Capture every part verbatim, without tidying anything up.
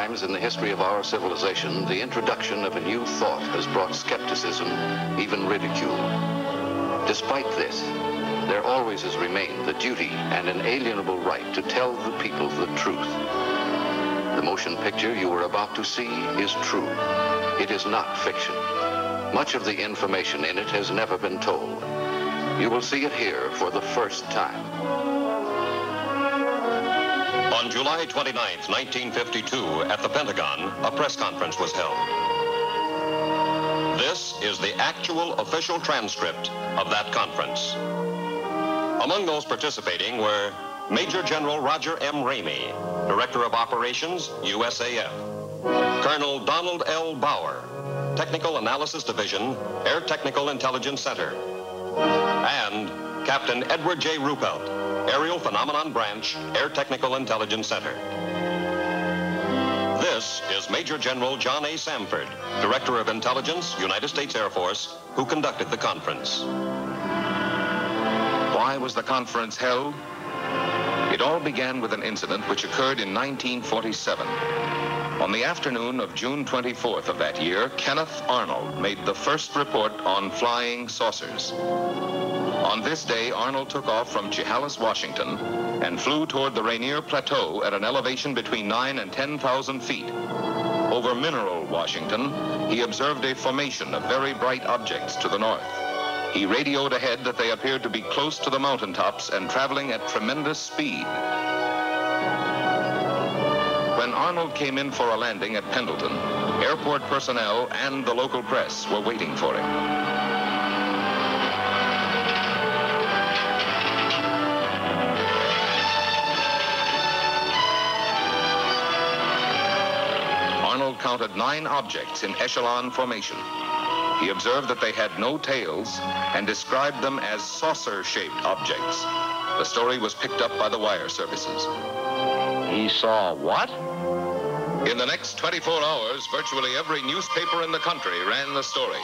times in the history of our civilization, the introduction of a new thought has brought skepticism, even ridicule. Despite this, there always has remained the duty and inalienable right to tell the people the truth. The motion picture you are about to see is true. It is not fiction. Much of the information in it has never been told. You will see it here for the first time. On July twenty-ninth, nineteen fifty-two, at the Pentagon, a press conference was held. This is the actual official transcript of that conference. Among those participating were Major General Roger M. Ramey, Director of Operations, U S A F, Colonel Donald L. Bauer, Technical Analysis Division, Air Technical Intelligence Center, and Captain Edward J. Ruppelt, Aerial Phenomenon Branch, Air Technical Intelligence Center. This is Major General John A. Samford, Director of Intelligence, United States Air Force, who conducted the conference. Why was the conference held? It all began with an incident which occurred in nineteen forty-seven. On the afternoon of June twenty-fourth of that year, Kenneth Arnold made the first report on flying saucers. On this day, Arnold took off from Chehalis, Washington, and flew toward the Rainier Plateau at an elevation between nine and ten thousand feet. Over Mineral, Washington, he observed a formation of very bright objects to the north. He radioed ahead that they appeared to be close to the mountaintops and traveling at tremendous speed. When Arnold came in for a landing at Pendleton, airport personnel and the local press were waiting for him. Arnold counted nine objects in echelon formation. He observed that they had no tails and described them as saucer-shaped objects. The story was picked up by the wire services. He saw what? In the next twenty-four hours, virtually every newspaper in the country ran the story.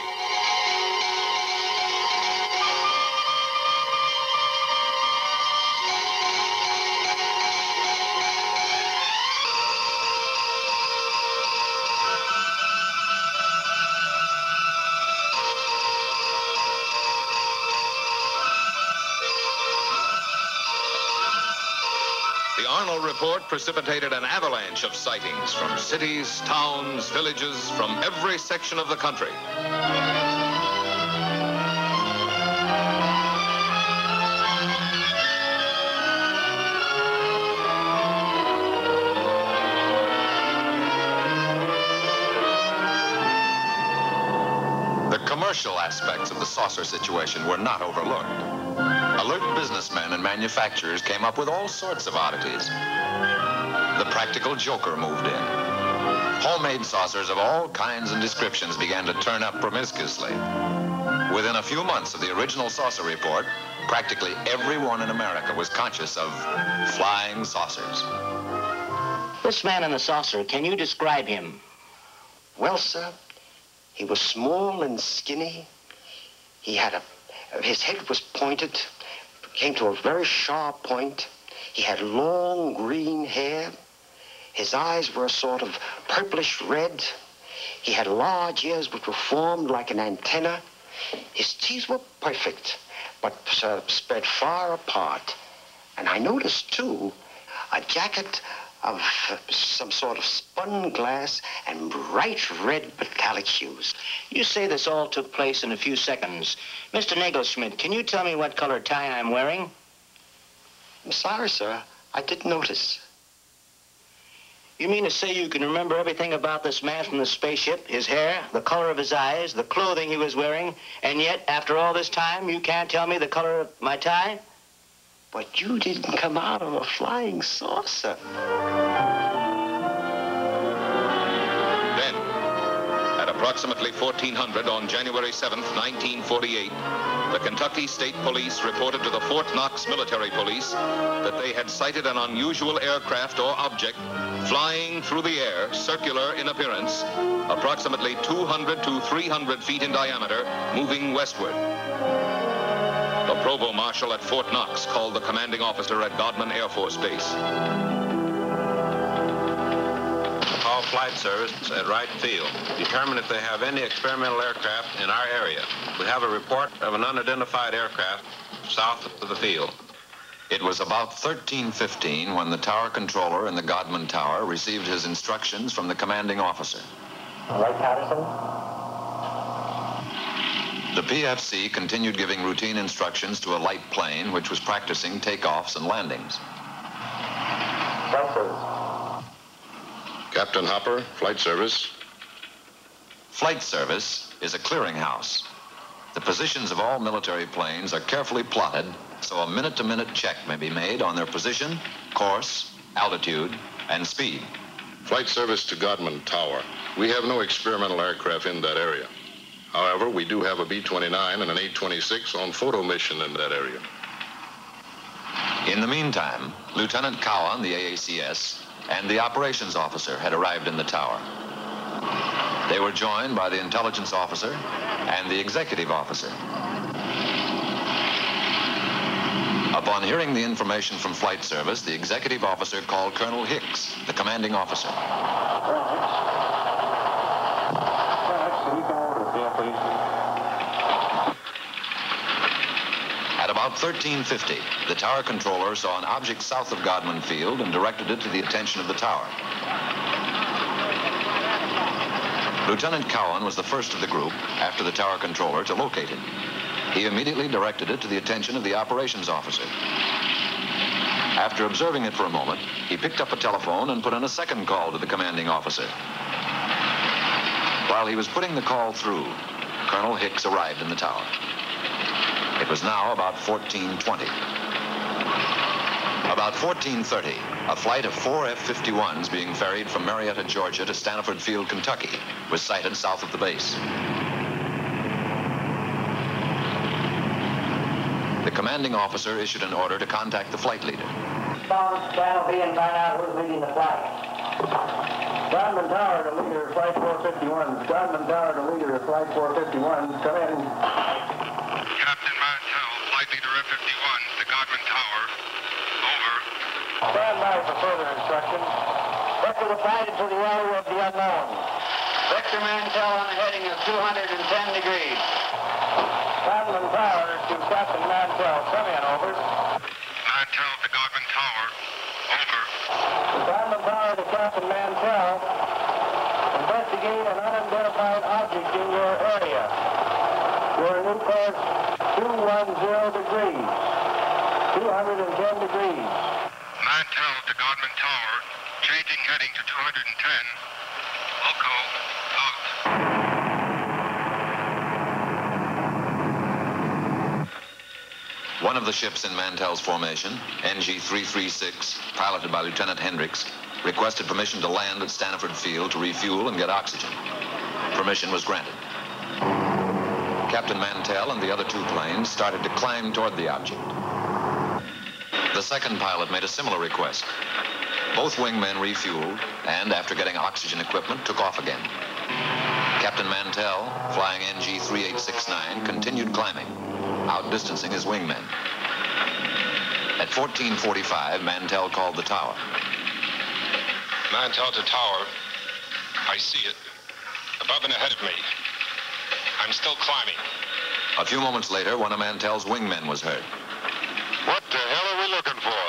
The Arnold report precipitated an avalanche of sightings from cities, towns, villages, from every section of the country. The commercial aspects of the saucer situation were not overlooked. Alert businessmen and manufacturers came up with all sorts of oddities. The practical joker moved in. Homemade saucers of all kinds and descriptions began to turn up promiscuously. Within a few months of the original saucer report, practically everyone in America was conscious of flying saucers. This man in the saucer, can you describe him? Well, sir, he was small and skinny. He had a, his head was pointed, came to a very sharp point. He had long green hair. His eyes were a sort of purplish red. He had large ears which were formed like an antenna. His teeth were perfect, but uh, spread far apart. And I noticed, too, a jacket of uh, some sort of spun glass and bright red metallic hues. You say this all took place in a few seconds. Mister Nagelschmidt, can you tell me what color tie I'm wearing? I'm sorry, sir. I didn't notice. You mean to say you can remember everything about this man from the spaceship, his hair, the color of his eyes, the clothing he was wearing, and yet, after all this time, you can't tell me the color of my tie? But you didn't come out of a flying saucer. Then, at approximately fourteen hundred on January seventh, nineteen forty-eight, the Kentucky State Police reported to the Fort Knox Military Police that they had sighted an unusual aircraft or object flying through the air, circular in appearance, approximately two hundred to three hundred feet in diameter, moving westward. The provost marshal at Fort Knox called the commanding officer at Godman Air Force Base. How Flight Service at Wright Field. Determine if they have any experimental aircraft in our area. We have a report of an unidentified aircraft south of the field. It was about thirteen fifteen when the tower controller in the Godman Tower received his instructions from the commanding officer. Right, Patterson? The P F C continued giving routine instructions to a light plane which was practicing takeoffs and landings. Flight Service. Captain Hopper, Flight Service. Flight Service is a clearinghouse. The positions of all military planes are carefully plotted so a minute-to-minute check may be made on their position, course, altitude, and speed. Flight Service to Godman Tower. We have no experimental aircraft in that area. However, we do have a B twenty-nine and an A twenty-six on photo mission in that area. In the meantime, Lieutenant Cowan, the A A C S, and the operations officer had arrived in the tower. They were joined by the intelligence officer and the executive officer. Upon hearing the information from Flight Service, the executive officer called Colonel Hicks, the commanding officer. At about thirteen fifty, the tower controller saw an object south of Godman Field and directed it to the attention of the tower. Lieutenant Cowan was the first of the group, after the tower controller, to locate it. He immediately directed it to the attention of the operations officer. After observing it for a moment, he picked up a telephone and put in a second call to the commanding officer. While he was putting the call through, Colonel Hicks arrived in the tower. It was now about fourteen twenty. About fourteen thirty, a flight of four F fifty-ones being ferried from Marietta, Georgia to Stanford Field, Kentucky, was sighted south of the base. The commanding officer issued an order to contact the flight leader. Stand will be and find out who's leading the flight. Godman Tower to leader, flight four fifty-one. Godman Tower to leader, flight four fifty-one. Come in. Captain Mantell, flight leader F fifty-one to Godman Tower. Over. Stand by for further instructions. Vector the flight into the area of the unknown. Vector Mantell on a heading of two hundred ten degrees. Godman Tower to Captain Mantell. Come in, over. Mantell to Godman Tower. Over. Godman Tower to Captain Mantell. Investigate an unidentified object in your area. Your new course, two ten degrees. two hundred ten degrees. Mantell to Godman Tower. Changing heading to two hundred ten. Loco. Out. One of the ships in Mantell's formation, N G three thirty-six, piloted by Lieutenant Hendricks, requested permission to land at Stanford Field to refuel and get oxygen. Permission was granted. Captain Mantell and the other two planes started to climb toward the object. The second pilot made a similar request. Both wingmen refueled and, after getting oxygen equipment, took off again. Captain Mantell, flying N G three eight six nine, continued climbing, outdistancing his wingmen. At fourteen forty-five, Mantell called the tower. Mantell to Tower. I see it. Above and ahead of me. I'm still climbing. A few moments later, one of Mantell's wingmen was heard. What the hell are we looking for?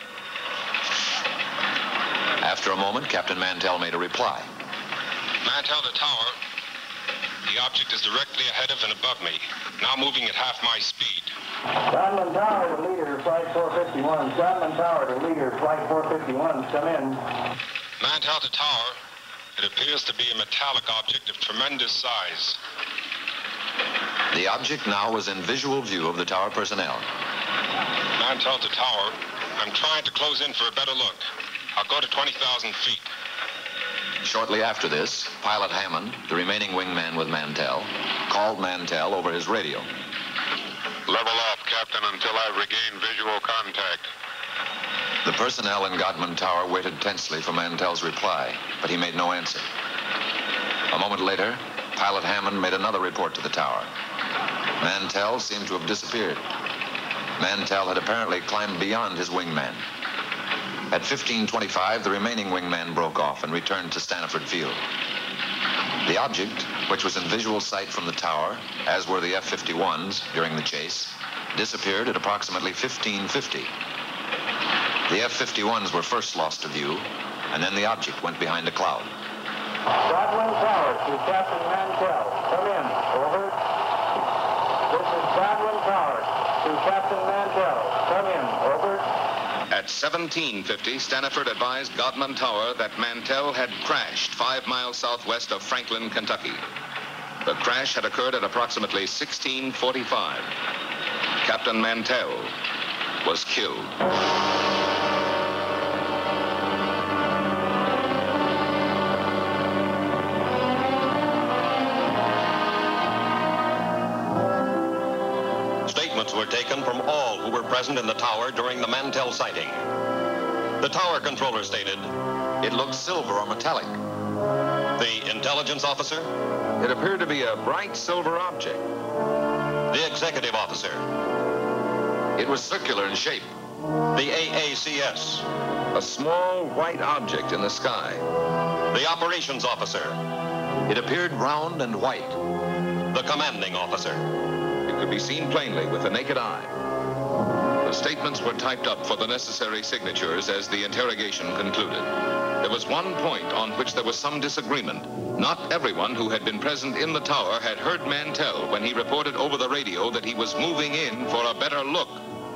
After a moment, Captain Mantell made a reply. Mantell to Tower. The object is directly ahead of and above me. Now moving at half my speed. Godman Tower to leader, flight four fifty-one. Godman Tower to leader, flight four fifty-one. Come in. Mantell to Tower. It appears to be a metallic object of tremendous size. The object now was in visual view of the tower personnel. Mantell to Tower. I'm trying to close in for a better look. I'll go to twenty thousand feet. Shortly after this, Pilot Hammond, the remaining wingman with Mantell, called Mantell over his radio. Level off, Captain, until I regain visual contact. The personnel in Godman Tower waited tensely for Mantell's reply, but he made no answer. A moment later, Pilot Hammond made another report to the tower. Mantell seemed to have disappeared. Mantell had apparently climbed beyond his wingman. At fifteen twenty-five, the remaining wingman broke off and returned to Stanford Field. The object, which was in visual sight from the tower, as were the F fifty-ones during the chase, disappeared at approximately fifteen fifty. The F fifty-ones were first lost to view, and then the object went behind a cloud. Godwin Tower to Captain Mantell. Come in. Over. This is Godwin Tower to Captain Mantell. Come in. Over. At seventeen fifty, Stanford advised Godman Tower that Mantell had crashed five miles southwest of Franklin, Kentucky. The crash had occurred at approximately sixteen forty-five. Captain Mantell was killed. Statements were taken from all who were present in the tower during the Mantell sighting. The tower controller stated, It looked silver or metallic. the intelligence officer, It appeared to be a bright silver object. the executive officer, It was circular in shape. the A A C S, A small white object in the sky. the operations officer, It appeared round and white. the commanding officer. It could be seen plainly with the naked eye. The statements were typed up for the necessary signatures as the interrogation concluded. There was one point on which there was some disagreement. Not everyone who had been present in the tower had heard Mantell when he reported over the radio that he was moving in for a better look.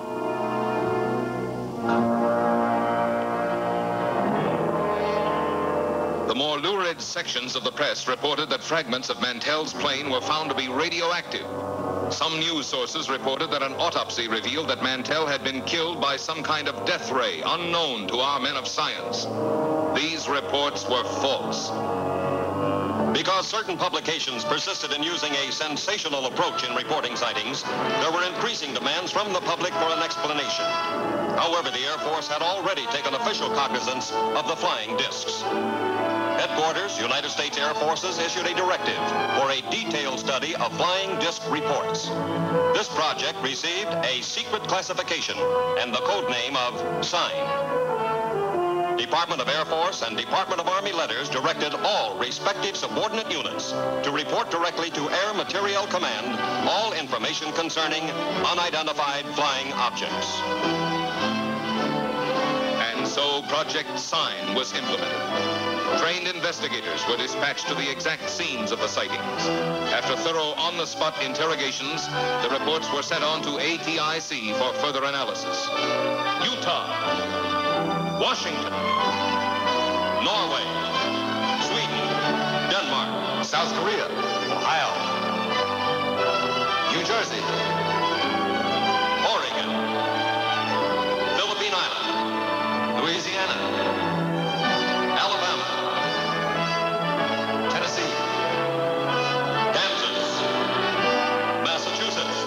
The more lurid sections of the press reported that fragments of Mantell's plane were found to be radioactive. Some news sources reported that an autopsy revealed that Mantell had been killed by some kind of death ray unknown to our men of science. These reports were false. Because certain publications persisted in using a sensational approach in reporting sightings, there were increasing demands from the public for an explanation. However, the Air Force had already taken official cognizance of the flying discs. Headquarters, United States Air Forces, issued a directive for a detailed study of flying disc reports. This project received a secret classification and the code name of SIGN. Department of Air Force and Department of Army letters directed all respective subordinate units to report directly to Air Materiel Command all information concerning unidentified flying objects. And so Project SIGN was implemented. Trained investigators were dispatched to the exact scenes of the sightings. After thorough on-the-spot interrogations, the reports were sent on to A T I C for further analysis. Utah, Washington, Norway, Sweden, Denmark, South Korea, Ohio, New Jersey, Oregon, Philippine Island, Louisiana, Alabama, Tennessee, Kansas, Massachusetts.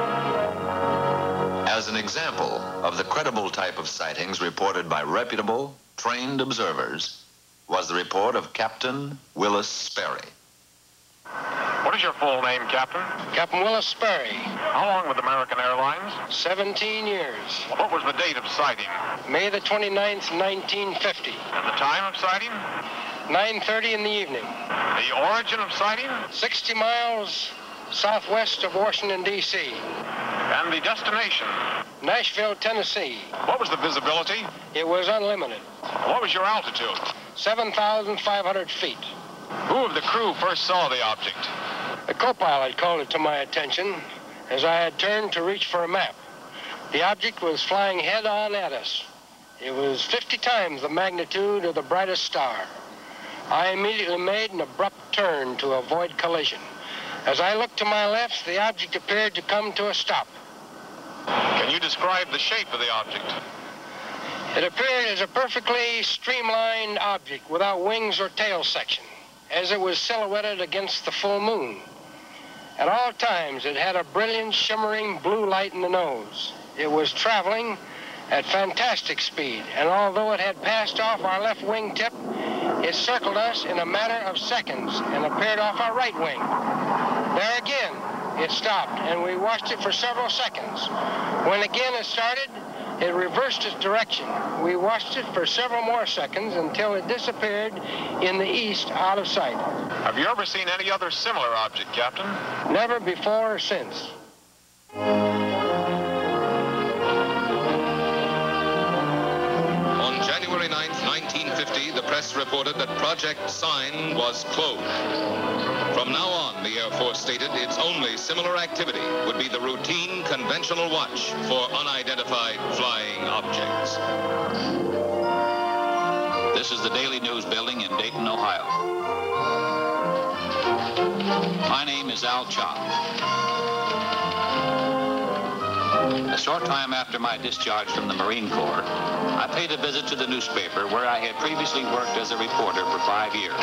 as an example of the credible type of sightings reported by reputable, trained observers, was the report of Captain Willis Sperry. What is your full name, Captain? Captain Willis Sperry, How long with American Airlines? seventeen years. What was the date of sighting? May the twenty-ninth, nineteen fifty. And the time of sighting? nine thirty in the evening. The origin of sighting? sixty miles southwest of Washington, D C And the destination? Nashville, Tennessee. What was the visibility? It was unlimited. And what was your altitude? seven thousand five hundred feet. Who of the crew first saw the object? The co-pilot called it to my attention as I had turned to reach for a map. The object was flying head-on at us. It was fifty times the magnitude of the brightest star. I immediately made an abrupt turn to avoid collision. As I looked to my left, the object appeared to come to a stop. Can you describe the shape of the object? It appeared as a perfectly streamlined object without wings or tail section, as it was silhouetted against the full moon. At all times, it had a brilliant, shimmering blue light in the nose. It was traveling at fantastic speed, and although it had passed off our left wing tip, it circled us in a matter of seconds and appeared off our right wing. There again, it stopped, and we watched it for several seconds. When again it started, it reversed its direction. We watched it for several more seconds until it disappeared in the east out of sight. Have you ever seen any other similar object, Captain? Never before or since. On January ninth, nineteen fifty, the press reported that Project Sign was closed. From now on, the Air Force stated its only similar activity would be the routine conventional watch for unidentified flying objects. This is the Daily News building in Dayton, Ohio. My name is Al Chop. A short time after my discharge from the Marine Corps, I paid a visit to the newspaper where I had previously worked as a reporter for five years.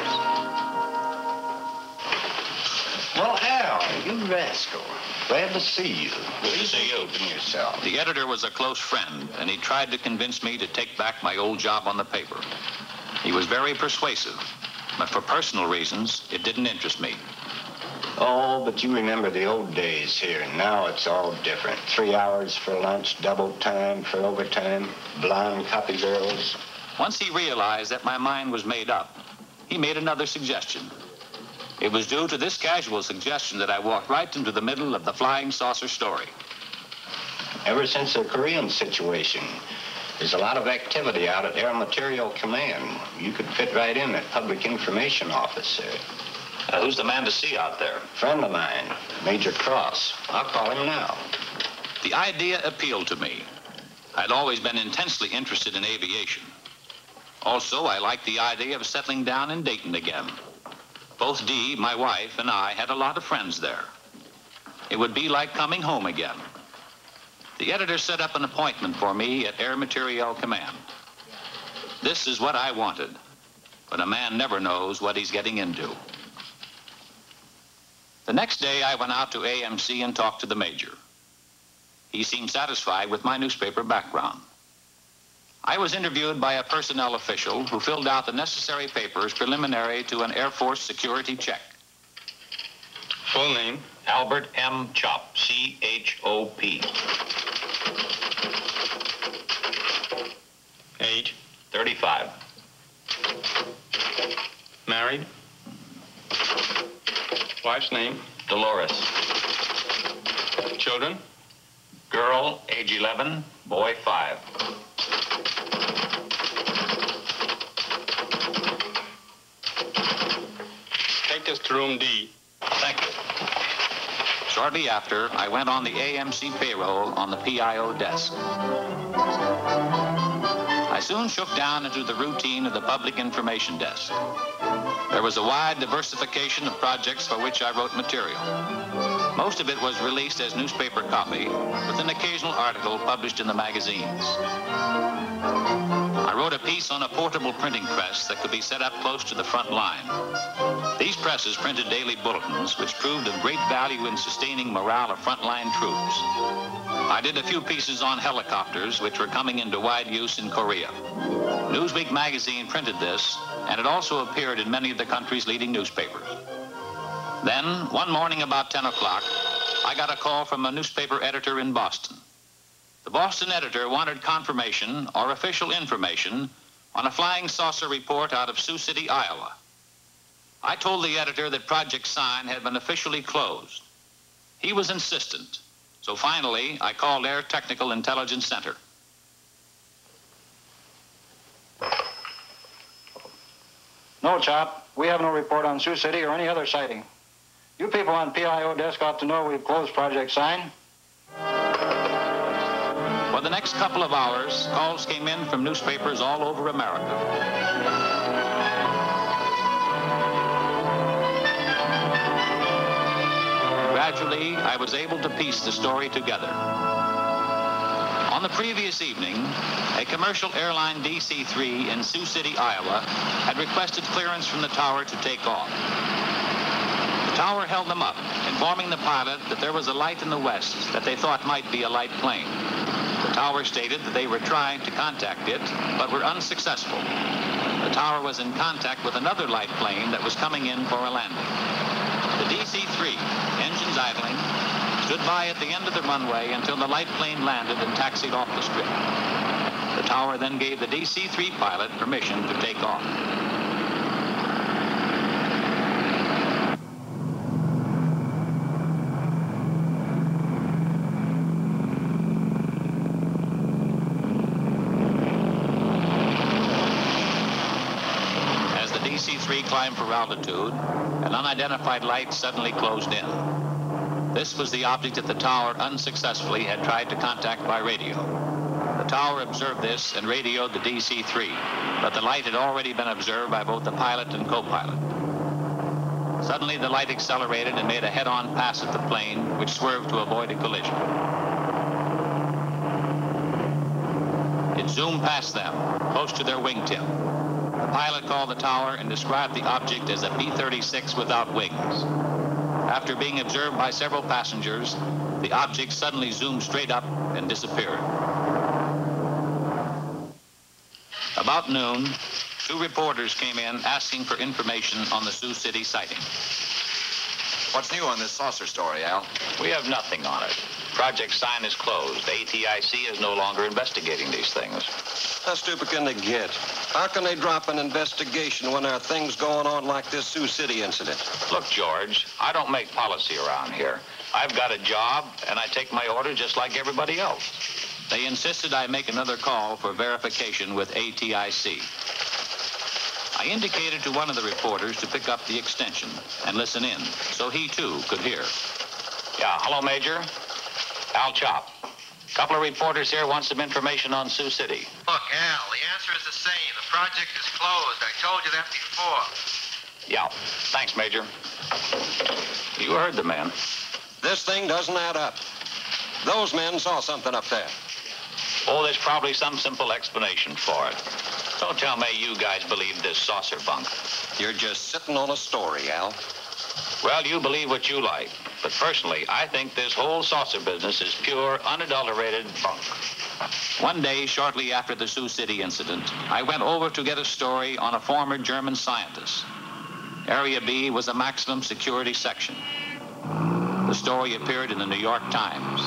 Well, Al, you rascal. Glad to see you. Good to see you. Open yourself. The editor was a close friend, and he tried to convince me to take back my old job on the paper. He was very persuasive, but for personal reasons, it didn't interest me. Oh, but you remember the old days here, and now it's all different. Three hours for lunch, double time for overtime, blonde copy girls. Once he realized that my mind was made up, he made another suggestion. It was due to this casual suggestion that I walked right into the middle of the flying saucer story. Ever since the Korean situation, there's a lot of activity out at Air Material Command. You could fit right in at Public Information Office there. Uh, who's the man to see out there? Friend of mine, Major Cross. I'll call him now. The idea appealed to me. I'd always been intensely interested in aviation. Also, I liked the idea of settling down in Dayton again. Both Dee, my wife, and I had a lot of friends there. It would be like coming home again. The editor set up an appointment for me at Air Materiel Command. This is what I wanted, but a man never knows what he's getting into. The next day, I went out to A M C and talked to the major. He seemed satisfied with my newspaper background. I was interviewed by a personnel official who filled out the necessary papers preliminary to an Air Force security check. Full name? Albert M. Chop, C H O P. Age? thirty-five. Married? Wife's name? Dolores. Children? Girl, age eleven, boy, five. Take this to room D. Thank you. Shortly after, I went on the A M C payroll on the P I O desk. I soon shook down into the routine of the public information desk. There was a wide diversification of projects for which I wrote material. Most of it was released as newspaper copy, with an occasional article published in the magazines. I wrote a piece on a portable printing press that could be set up close to the front line. These presses printed daily bulletins, which proved of great value in sustaining morale of frontline troops. I did a few pieces on helicopters, which were coming into wide use in Korea. Newsweek magazine printed this, and it also appeared in many of the country's leading newspapers. Then, one morning about ten o'clock, I got a call from a newspaper editor in Boston. The Boston editor wanted confirmation or official information on a flying saucer report out of Sioux City, Iowa. I told the editor that Project Sign had been officially closed. He was insistent, so finally I called Air Technical Intelligence Center. No, Chop. We have no report on Sioux City or any other sighting. You people on P I O desk ought to know we've closed Project Sign. For the next couple of hours, calls came in from newspapers all over America. Gradually, I was able to piece the story together. On the previous evening, a commercial airline D C three in Sioux City, Iowa, had requested clearance from the tower to take off. The tower held them up, informing the pilot that there was a light in the west that they thought might be a light plane. The tower stated that they were trying to contact it, but were unsuccessful. The tower was in contact with another light plane that was coming in for a landing. The D C three, engines idling, stood by at the end of the runway until the light plane landed and taxied off the strip. The tower then gave the D C three pilot permission to take off. As the D C three climbed for altitude, an unidentified light suddenly closed in. This was the object that the tower unsuccessfully had tried to contact by radio. The tower observed this and radioed the D C three, but the light had already been observed by both the pilot and co-pilot. Suddenly, the light accelerated and made a head-on pass at the plane, which swerved to avoid a collision. It zoomed past them, close to their wingtip. The pilot called the tower and described the object as a B thirty-six without wings. After being observed by several passengers, the object suddenly zoomed straight up and disappeared. About noon, two reporters came in asking for information on the Sioux City sighting. What's new on this saucer story, Al? We have nothing on it. Project Sign is closed. A T I C is no longer investigating these things. How stupid can they get? How can they drop an investigation when there are things going on like this Sioux City incident? Look, George, I don't make policy around here. I've got a job, and I take my orders just like everybody else. They insisted I make another call for verification with A T I C. I indicated to one of the reporters to pick up the extension and listen in, so he, too, could hear. Yeah, hello, Major. Al Chop. Couple of reporters here want some information on Sioux City. Look, Al, the answer is the same. The project is closed. I told you that before. Yeah, thanks, Major. You heard the man. This thing doesn't add up. Those men saw something up there. Oh, there's probably some simple explanation for it. Don't tell me you guys believe this saucer bunk. You're just sitting on a story, Al. Well, you believe what you like. But personally, I think this whole saucer business is pure, unadulterated bunk. One day, shortly after the Sioux City incident, I went over to get a story on a former German scientist. Area B was a maximum security section. The story appeared in the New York Times.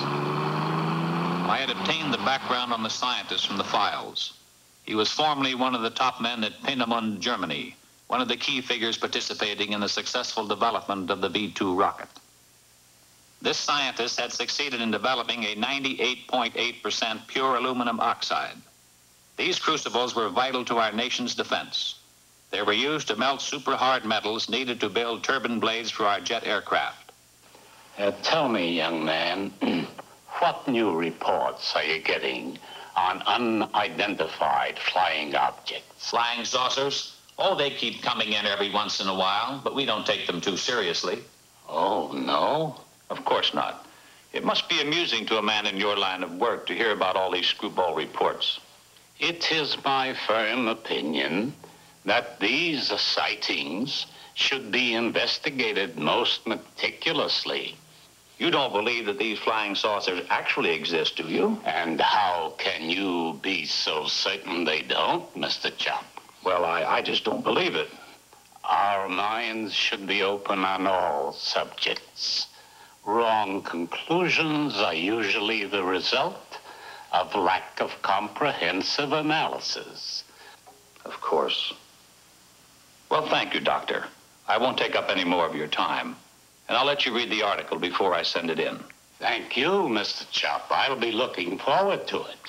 I had obtained the background on the scientist from the files. He was formerly one of the top men at Peenemünde, Germany, one of the key figures participating in the successful development of the V two rocket. This scientist had succeeded in developing a ninety-eight point eight percent pure aluminum oxide. These crucibles were vital to our nation's defense. They were used to melt super hard metals needed to build turbine blades for our jet aircraft. Uh, tell me, young man, what new reports are you getting on unidentified flying objects? Flying saucers? Oh, they keep coming in every once in a while, but we don't take them too seriously. Oh, no? Of course not. It must be amusing to a man in your line of work to hear about all these screwball reports. It is my firm opinion that these sightings should be investigated most meticulously. You don't believe that these flying saucers actually exist, do you? And how can you be so certain they don't, Mister Chop? Well, I, I just don't believe it. Our minds should be open on all subjects. Wrong conclusions are usually the result of lack of comprehensive analysis. Of course. Well, thank you, Doctor. I won't take up any more of your time. And I'll let you read the article before I send it in. Thank you, Mister Chop. I'll be looking forward to it.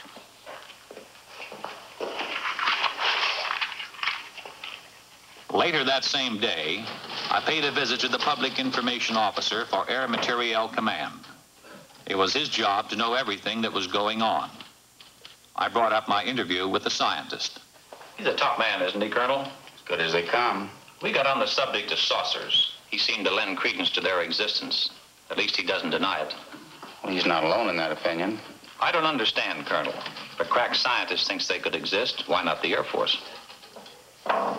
Later that same day, I paid a visit to the Public Information Officer for Air Materiel Command. It was his job to know everything that was going on. I brought up my interview with the scientist. He's a top man, isn't he, Colonel? As good as they come. We got on the subject of saucers. He seemed to lend credence to their existence. At least he doesn't deny it. Well, he's not alone in that opinion. I don't understand, Colonel. If a crack scientist thinks they could exist, why not the Air Force? Well,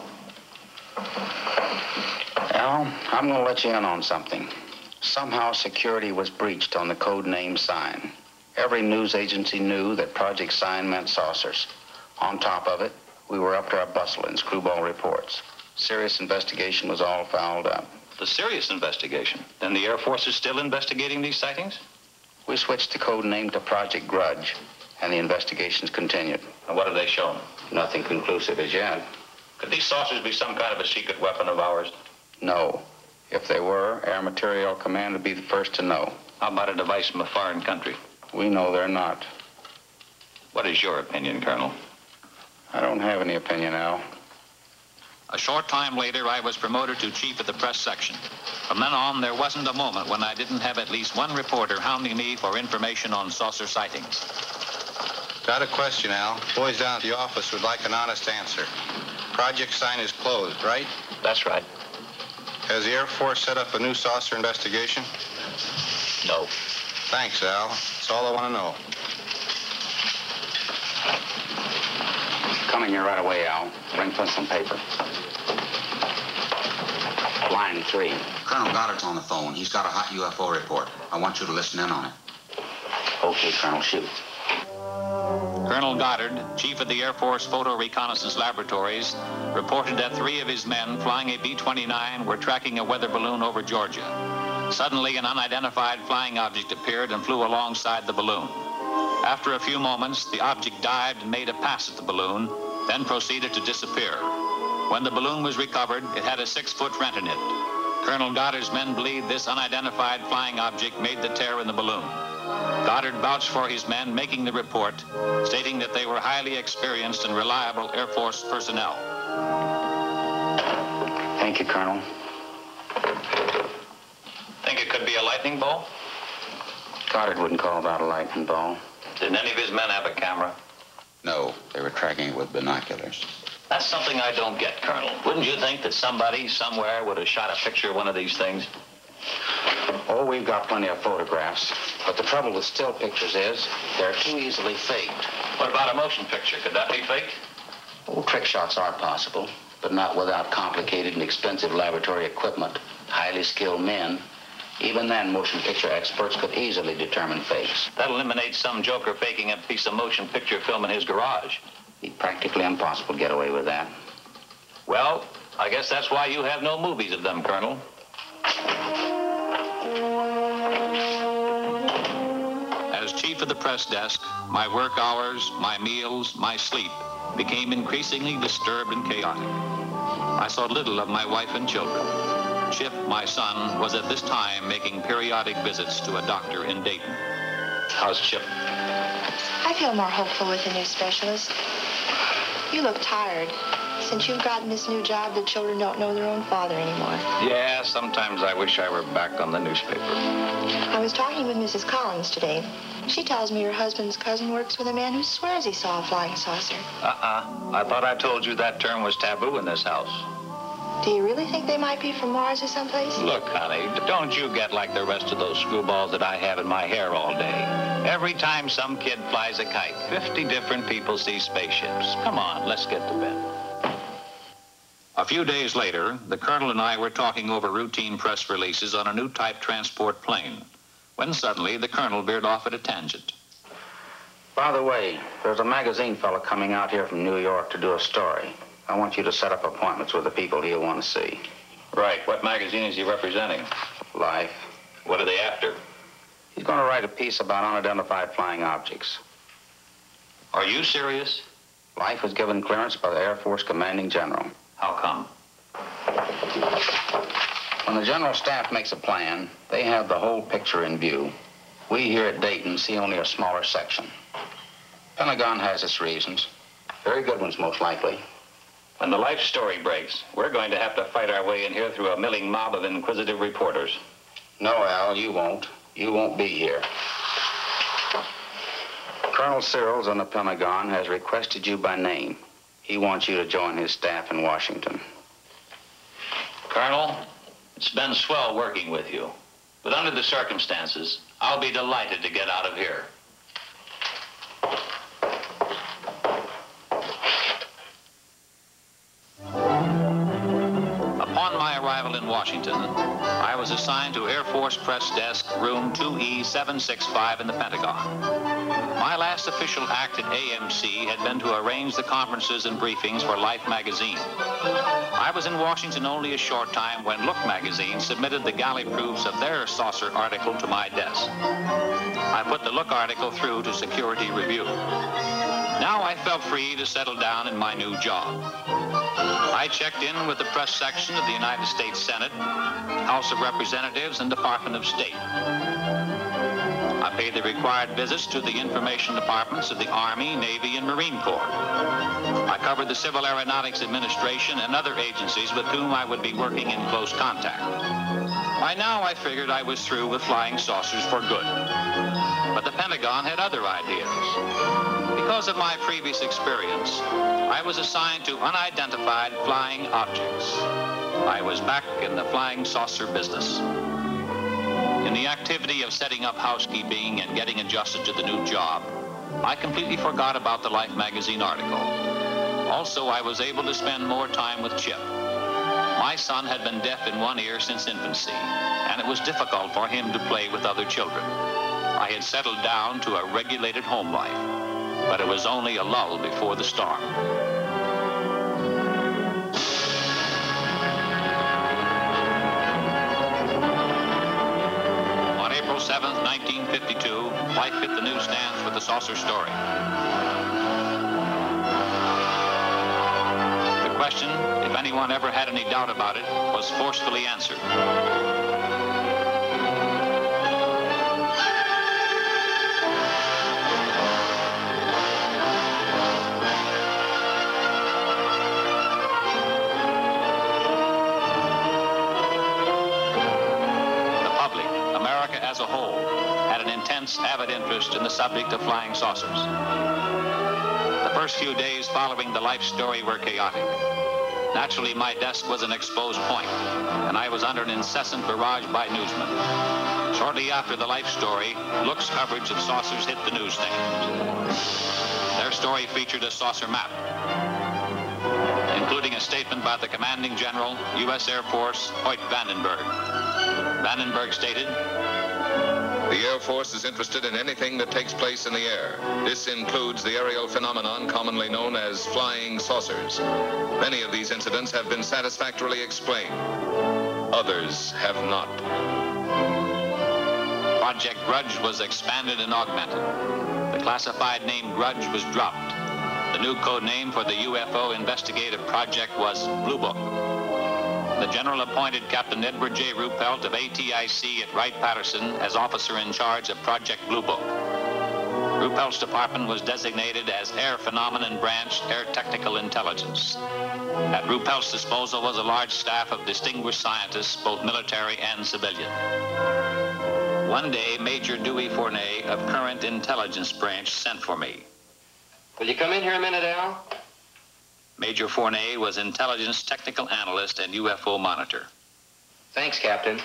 I'm going to let you in on something. Somehow security was breached on the code name Sign. Every news agency knew that Project Sign meant saucers. On top of it, we were up to our bustle in screwball reports. Serious investigation was all fouled up. The serious investigation? Then the Air Force is still investigating these sightings? We switched the code name to Project Grudge, and the investigations continued. And what have they shown? Nothing conclusive as yet. Could these saucers be some kind of a secret weapon of ours? No. If they were, Air Material Command would be the first to know. How about a device from a foreign country? We know they're not. What is your opinion, Colonel? I don't have any opinion, Al. A short time later, I was promoted to chief of the press section. From then on, there wasn't a moment when I didn't have at least one reporter hounding me for information on saucer sightings. Got a question, Al. Boys down at the office would like an honest answer. Project sign is closed, right? That's right. Has the Air Force set up a new saucer investigation? No. Thanks, Al. That's all I want to know. Coming here right away, Al. Bring pencil and paper. Line three. Colonel Goddard's on the phone. He's got a hot U F O report. I want you to listen in on it. Okay, Colonel, shoot. Colonel Goddard, chief of the Air Force Photo Reconnaissance Laboratories, reported that three of his men flying a B twenty-nine were tracking a weather balloon over Georgia. Suddenly, an unidentified flying object appeared and flew alongside the balloon. After a few moments, the object dived and made a pass at the balloon, then proceeded to disappear. When the balloon was recovered, it had a six-foot rent in it. Colonel Goddard's men believed this unidentified flying object made the tear in the balloon. Goddard vouched for his men making the report, stating that they were highly experienced and reliable Air Force personnel. Thank you, Colonel. Think it could be a lightning bolt? Goddard wouldn't call that a lightning bolt. Didn't any of his men have a camera? No, they were tracking it with binoculars. That's something I don't get, Colonel. Wouldn't you think that somebody somewhere would have shot a picture of one of these things? Oh, we've got plenty of photographs. But the trouble with still pictures is they're too easily faked. What about a motion picture? Could that be faked? Oh, trick shots are possible, but not without complicated and expensive laboratory equipment, highly skilled men. Even then, motion picture experts could easily determine fakes. That eliminates some joker faking a piece of motion picture film in his garage. It'd be practically impossible to get away with that. Well, I guess that's why you have no movies of them, Colonel. As chief of the press desk, my work hours, my meals, my sleep became increasingly disturbed and chaotic. I saw little of my wife and children. Chip, my son, was at this time making periodic visits to a doctor in Dayton. How's Chip? I feel more hopeful with the new specialist. You look tired. Since you've gotten this new job, the children don't know their own father anymore. Yeah, sometimes I wish I were back on the newspaper. I was talking with Missus Collins today. She tells me your husband's cousin works with a man who swears he saw a flying saucer. Uh-uh. I thought I told you that term was taboo in this house. Do you really think they might be from Mars or someplace? Look, honey, don't you get like the rest of those screwballs that I have in my hair all day. Every time some kid flies a kite, fifty different people see spaceships. Come on, let's get to bed. A few days later, the colonel and I were talking over routine press releases on a new type transport plane, when suddenly the colonel veered off at a tangent. By the way, there's a magazine fellow coming out here from New York to do a story. I want you to set up appointments with the people he'll want to see. Right. What magazine is he representing? Life. What are they after? He's going to write a piece about unidentified flying objects. Are you serious? Life was given clearance by the Air Force Commanding General. How come? When the General Staff makes a plan, they have the whole picture in view. We here at Dayton see only a smaller section. Pentagon has its reasons. Very good ones, most likely. When the Life story breaks, we're going to have to fight our way in here through a milling mob of inquisitive reporters. No, Al, you won't. You won't be here. Colonel Searles on the Pentagon has requested you by name. He wants you to join his staff in Washington. Colonel, it's been swell working with you. But under the circumstances, I'll be delighted to get out of here. Upon my arrival in Washington, I was assigned to Air Force Press Desk, room two E seven sixty-five in the Pentagon. My last official act at A M C had been to arrange the conferences and briefings for Life magazine. I was in Washington only a short time when Look magazine submitted the galley proofs of their saucer article to my desk. I put the Look article through to security review. Now I felt free to settle down in my new job. I checked in with the press section of the United States Senate, House of Representatives, and Department of State. I paid the required visits to the information departments of the Army, Navy, and Marine Corps. I covered the Civil Aeronautics Administration and other agencies with whom I would be working in close contact. By now, I figured I was through with flying saucers for good. But the Pentagon had other ideas. Because of my previous experience, I was assigned to unidentified flying objects. I was back in the flying saucer business. In the activity of setting up housekeeping and getting adjusted to the new job, I completely forgot about the Life magazine article. Also, I was able to spend more time with Chip. My son had been deaf in one ear since infancy, and it was difficult for him to play with other children. I had settled down to a regulated home life, but it was only a lull before the storm. On April seventh, nineteen fifty-two, Life hit the newsstands with the saucer story. The question, if anyone ever had any doubt about it, was forcefully answered. As a whole, had an intense, avid interest in the subject of flying saucers. The first few days following the Life story were chaotic. Naturally, my desk was an exposed point, and I was under an incessant barrage by newsmen. Shortly after the Life story, Look's coverage of saucers hit the newsstands. Their story featured a saucer map, including a statement by the commanding general, U S Air Force, Hoyt Vandenberg. Vandenberg stated, "The Air Force is interested in anything that takes place in the air. This includes the aerial phenomenon commonly known as flying saucers. Many of these incidents have been satisfactorily explained. Others have not." Project Grudge was expanded and augmented. The classified name Grudge was dropped. The new code name for the U F O investigative project was Blue Book. The general appointed Captain Edward J. Ruppelt of A T I C at Wright-Patterson as officer in charge of Project Blue Book. Ruppelt's department was designated as Air Phenomenon Branch, Air Technical Intelligence. At Ruppelt's disposal was a large staff of distinguished scientists, both military and civilian. One day, Major Dewey Fournay of Current Intelligence Branch sent for me. "Will you come in here a minute, Al?" Major Fournay was intelligence technical analyst and U F O monitor. "Thanks, Captain."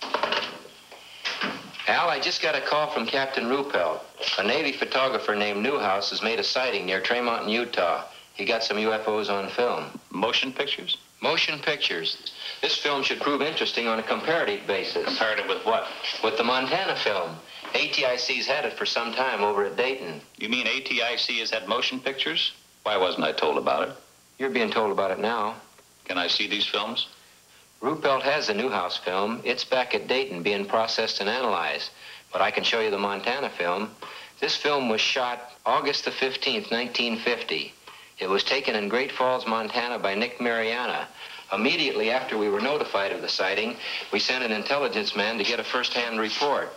"Al, I just got a call from Captain Ruppelt. A Navy photographer named Newhouse has made a sighting near Tremont in Utah. He got some U F Os on film." Motion pictures? "Motion pictures. This film should prove interesting on a comparative basis." "Comparative with what?" "With the Montana film. A T I C's had it for some time over at Dayton." "You mean A T I C has had motion pictures? Why wasn't I told about it?" "You're being told about it now." "Can I see these films?" "Ruppelt has the Newhouse film. It's back at Dayton being processed and analyzed. But I can show you the Montana film. This film was shot August the fifteenth, nineteen fifty. It was taken in Great Falls, Montana by Nick Mariana. Immediately after we were notified of the sighting, we sent an intelligence man to get a first-hand report."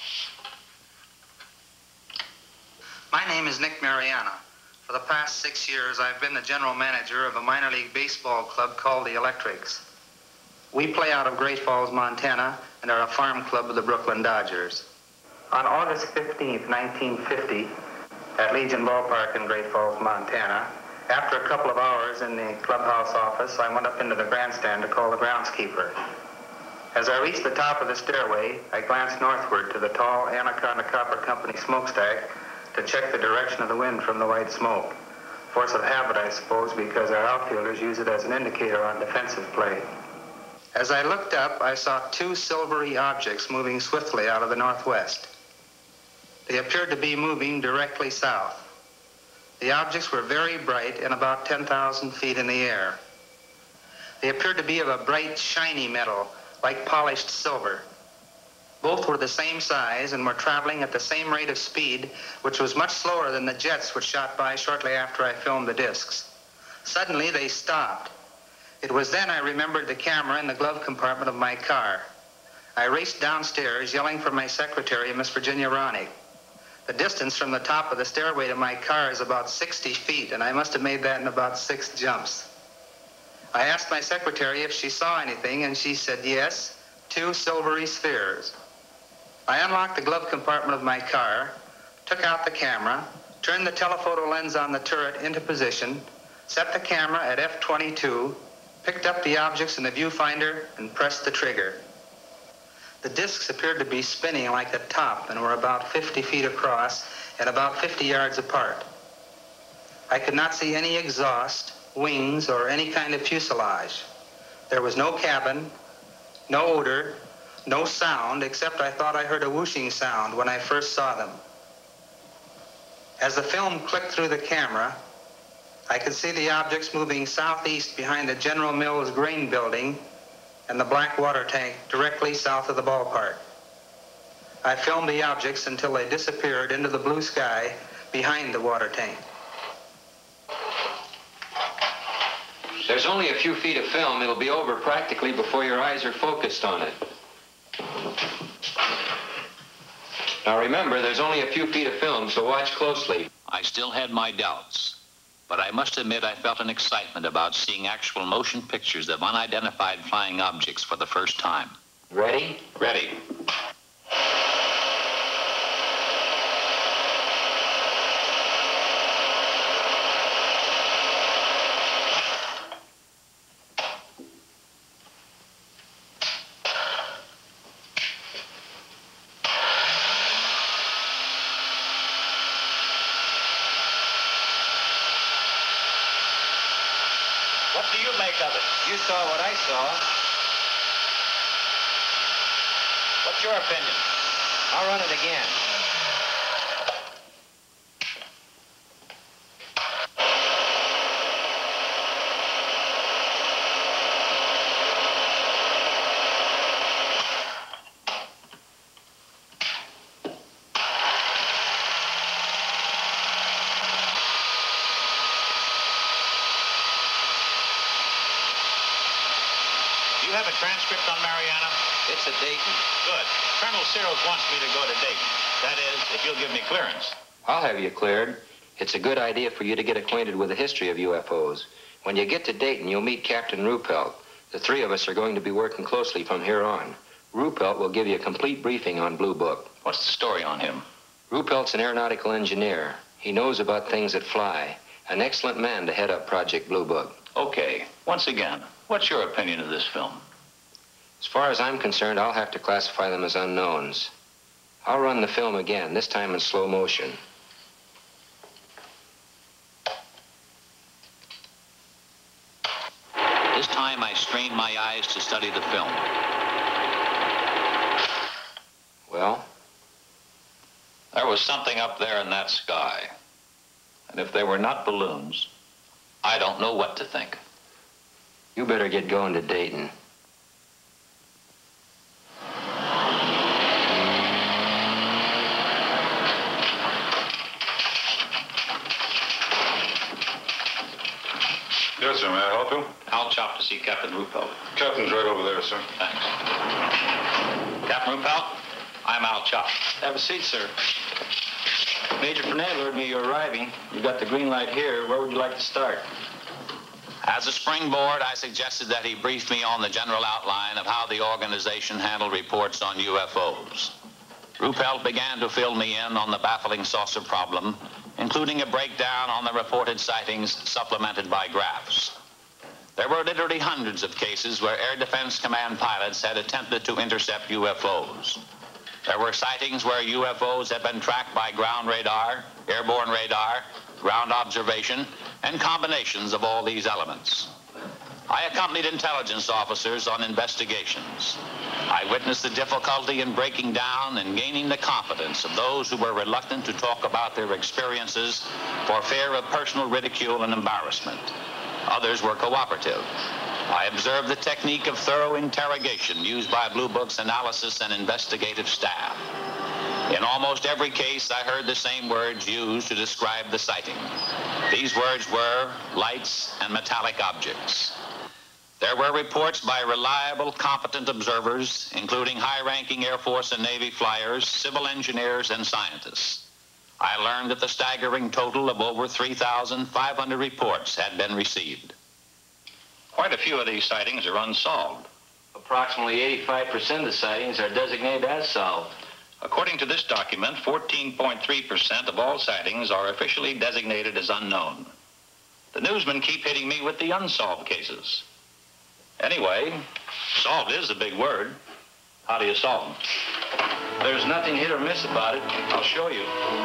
"My name is Nick Mariana. For the past six years, I've been the general manager of a minor league baseball club called the Electrics. We play out of Great Falls, Montana, and are a farm club of the Brooklyn Dodgers. On August fifteenth, nineteen fifty, at Legion Ballpark in Great Falls, Montana, after a couple of hours in the clubhouse office, I went up into the grandstand to call the groundskeeper. As I reached the top of the stairway, I glanced northward to the tall Anaconda Copper Company smokestack to check the direction of the wind from the white smoke. Force of habit, I suppose, because our outfielders use it as an indicator on defensive play. As I looked up, I saw two silvery objects moving swiftly out of the northwest. They appeared to be moving directly south. The objects were very bright and about ten thousand feet in the air. They appeared to be of a bright, shiny metal, like polished silver. Both were the same size and were traveling at the same rate of speed, which was much slower than the jets which shot by shortly after I filmed the discs. Suddenly, they stopped. It was then I remembered the camera in the glove compartment of my car. I raced downstairs, yelling for my secretary, Miss Virginia Ronnick. The distance from the top of the stairway to my car is about sixty feet, and I must have made that in about six jumps. I asked my secretary if she saw anything, and she said yes, two silvery spheres. I unlocked the glove compartment of my car, took out the camera, turned the telephoto lens on the turret into position, set the camera at F twenty-two, picked up the objects in the viewfinder, and pressed the trigger. The discs appeared to be spinning like a top and were about fifty feet across and about fifty yards apart. I could not see any exhaust, wings, or any kind of fuselage. There was no cabin, no odor, no sound, except I thought I heard a whooshing sound when I first saw them. As the film clicked through the camera, I could see the objects moving southeast behind the General Mills grain building and the black water tank directly south of the ballpark. I filmed the objects until they disappeared into the blue sky behind the water tank. There's only a few feet of film. It'll be over practically before your eyes are focused on it. Now remember, there's only a few feet of film, so watch closely. I still had my doubts, but I must admit I felt an excitement about seeing actual motion pictures of unidentified flying objects for the first time. Ready? Ready. What do you make of it? You saw what I saw. What's your opinion? I'll run it again. Do you have a transcript on Mariana? It's a Dayton. Good. Colonel Searles wants me to go to Dayton. That is, if you'll give me clearance. I'll have you cleared. It's a good idea for you to get acquainted with the history of U F Os. When you get to Dayton, you'll meet Captain Ruppelt. The three of us are going to be working closely from here on. Ruppelt will give you a complete briefing on Blue Book. What's the story on him? Ruppelt's an aeronautical engineer. He knows about things that fly. An excellent man to head up Project Blue Book. Okay, once again, what's your opinion of this film? As far as I'm concerned, I'll have to classify them as unknowns. I'll run the film again, this time in slow motion. This time I strained my eyes to study the film. Well? There was something up there in that sky. And if they were not balloons, I don't know what to think. You better get going to Dayton. Yes, sir. May I help you? I'll chop to see Captain Ruppelt. Captain's right over there, sir. Thanks. Captain Ruppelt, I'm Al Chop. Have a seat, sir. Major Fernet lured me you're arriving. You got the green light here. Where would you like to start? As a springboard, I suggested that he brief me on the general outline of how the organization handled reports on U F Os. Ruppelt began to fill me in on the baffling saucer problem, including a breakdown on the reported sightings supplemented by graphs. There were literally hundreds of cases where Air Defense Command pilots had attempted to intercept U F Os. There were sightings where U F Os had been tracked by ground radar, airborne radar, ground observation, and combinations of all these elements. I accompanied intelligence officers on investigations. I witnessed the difficulty in breaking down and gaining the confidence of those who were reluctant to talk about their experiences for fear of personal ridicule and embarrassment. Others were cooperative. I observed the technique of thorough interrogation used by Blue Book's analysis and investigative staff. In almost every case, I heard the same words used to describe the sighting. These words were lights and metallic objects. There were reports by reliable, competent observers, including high-ranking Air Force and Navy flyers, civil engineers, and scientists. I learned that the staggering total of over three thousand five hundred reports had been received. Quite a few of these sightings are unsolved. Approximately eighty-five percent of the sightings are designated as solved. According to this document, fourteen point three percent of all sightings are officially designated as unknown. The newsmen keep hitting me with the unsolved cases. Anyway, solved is a big word. How do you solve them? There's nothing hit or miss about it. I'll show you.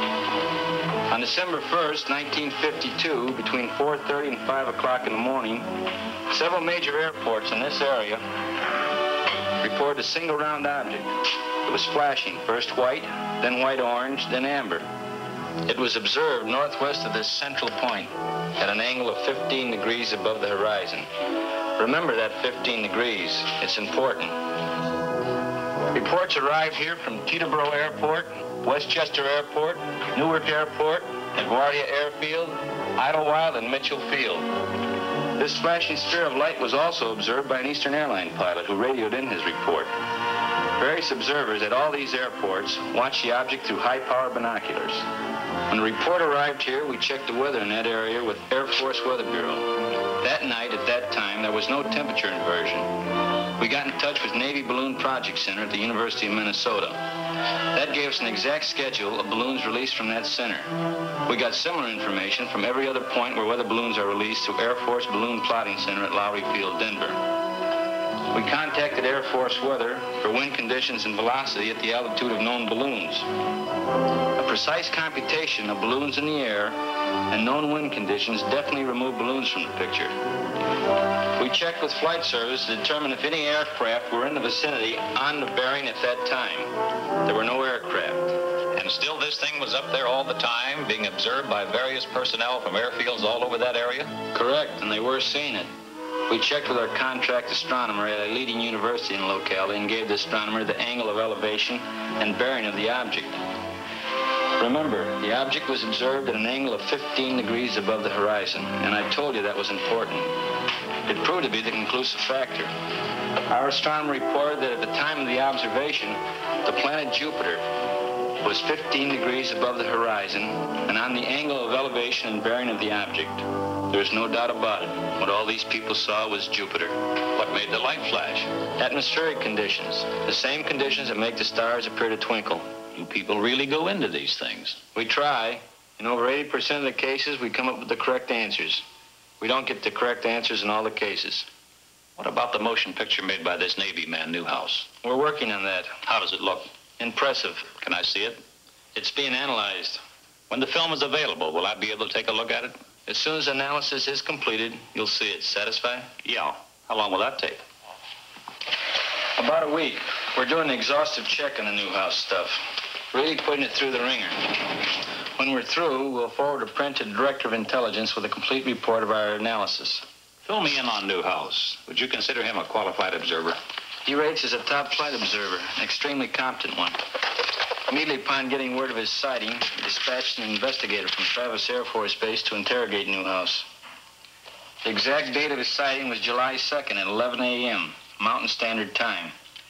On December first, nineteen fifty-two, between four thirty and five o'clock in the morning, several major airports in this area reported a single round object. It was flashing, first white, then white-orange, then amber. It was observed northwest of this central point at an angle of fifteen degrees above the horizon. Remember that fifteen degrees. It's important. Reports arrived here from Teterboro Airport, Westchester Airport, Newark Airport, LaGuardia Airfield, Idlewild, and Mitchell Field. This flashing sphere of light was also observed by an Eastern Airline pilot who radioed in his report. Various observers at all these airports watched the object through high-power binoculars. When the report arrived here, we checked the weather in that area with Air Force Weather Bureau. That night, at that time, there was no temperature inversion. We got in touch with Navy Balloon Project Center at the University of Minnesota. That gave us an exact schedule of balloons released from that center. We got similar information from every other point where weather balloons are released through Air Force Balloon Plotting Center at Lowry Field, Denver. We contacted Air Force Weather for wind conditions and velocity at the altitude of known balloons. A precise computation of balloons in the air and known wind conditions definitely removed balloons from the picture. We checked with Flight Service to determine if any aircraft were in the vicinity on the bearing at that time. There were no aircraft. And still this thing was up there all the time, being observed by various personnel from airfields all over that area? Correct, and they were seeing it. We checked with our contract astronomer at a leading university in the locality and gave the astronomer the angle of elevation and bearing of the object. Remember, the object was observed at an angle of fifteen degrees above the horizon, and I told you that was important. It proved to be the conclusive factor. Our astronomer reported that at the time of the observation, the planet Jupiter was fifteen degrees above the horizon and on the angle of elevation and bearing of the object. There's no doubt about it. What all these people saw was Jupiter. What made the light flash? Atmospheric conditions. The same conditions that make the stars appear to twinkle. You people really go into these things. We try. In over eighty percent of the cases, we come up with the correct answers. We don't get the correct answers in all the cases. What about the motion picture made by this Navy man, Newhouse? We're working on that. How does it look? Impressive. Can I see it? It's being analyzed. When the film is available, will I be able to take a look at it? As soon as analysis is completed, you'll see it. Satisfied? Yeah. How long will that take? About a week. We're doing an exhaustive check on the Newhouse stuff. Really putting it through the ringer. When we're through, we'll forward a print to the Director of Intelligence with a complete report of our analysis. Fill me in on Newhouse. Would you consider him a qualified observer? He rates as a top flight observer, an extremely competent one. Immediately upon getting word of his sighting, he dispatched an investigator from Travis Air Force Base to interrogate Newhouse. The exact date of his sighting was July second at eleven a m Mountain Standard Time.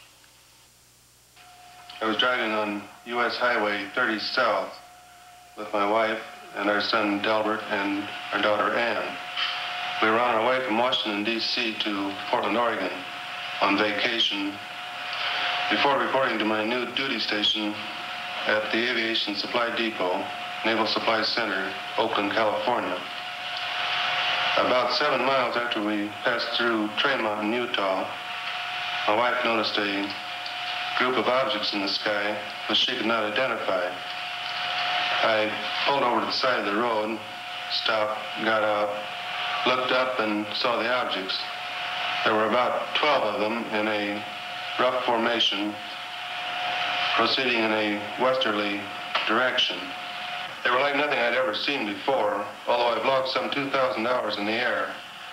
I was driving on U S Highway thirty South with my wife and our son Delbert and our daughter Ann. We were on our way from Washington, D C to Portland, Oregon on vacation before reporting to my new duty station at the Aviation Supply Depot, Naval Supply Center, Oakland, California. About seven miles after we passed through Trail Mountain, Utah, my wife noticed a group of objects in the sky which she could not identify. I pulled over to the side of the road, stopped, got out, looked up and saw the objects. There were about twelve of them in a rough formation proceeding in a westerly direction. They were like nothing I'd ever seen before, although I've logged some two thousand hours in the air.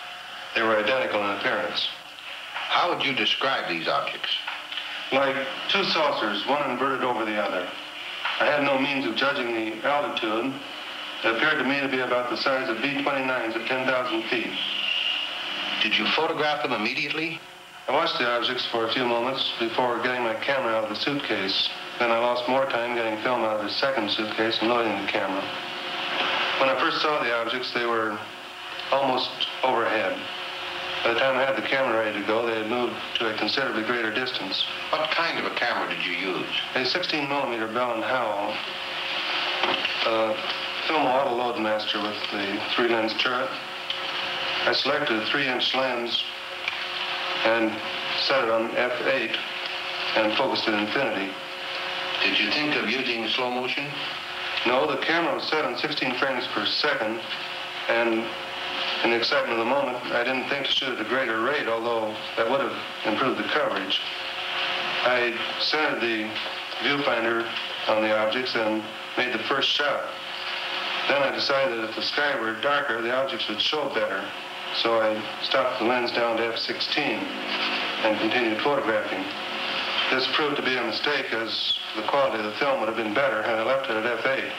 They were identical in appearance. How would you describe these objects? Like two saucers, one inverted over the other. I had no means of judging the altitude. It appeared to me to be about the size of B twenty-nines at ten thousand feet. Did you photograph them immediately? I watched the objects for a few moments before getting my camera out of the suitcase. Then I lost more time getting film out of the second suitcase and loading the camera. When I first saw the objects, they were almost overhead. By the time I had the camera ready to go, they had moved to a considerably greater distance. What kind of a camera did you use? A sixteen millimeter Bell and Howell. Uh, film auto load master with the three lens turret. I selected a three inch lens and set it on F eight and focused at infinity. Did you think of using slow motion? No, the camera was set on sixteen frames per second, and in the excitement of the moment, I didn't think to shoot at a greater rate, although that would have improved the coverage. I centered the viewfinder on the objects and made the first shot. Then I decided that if the sky were darker, the objects would show better. So I stopped the lens down to F sixteen and continued photographing. This proved to be a mistake, as the quality of the film would have been better had I left it at F eight.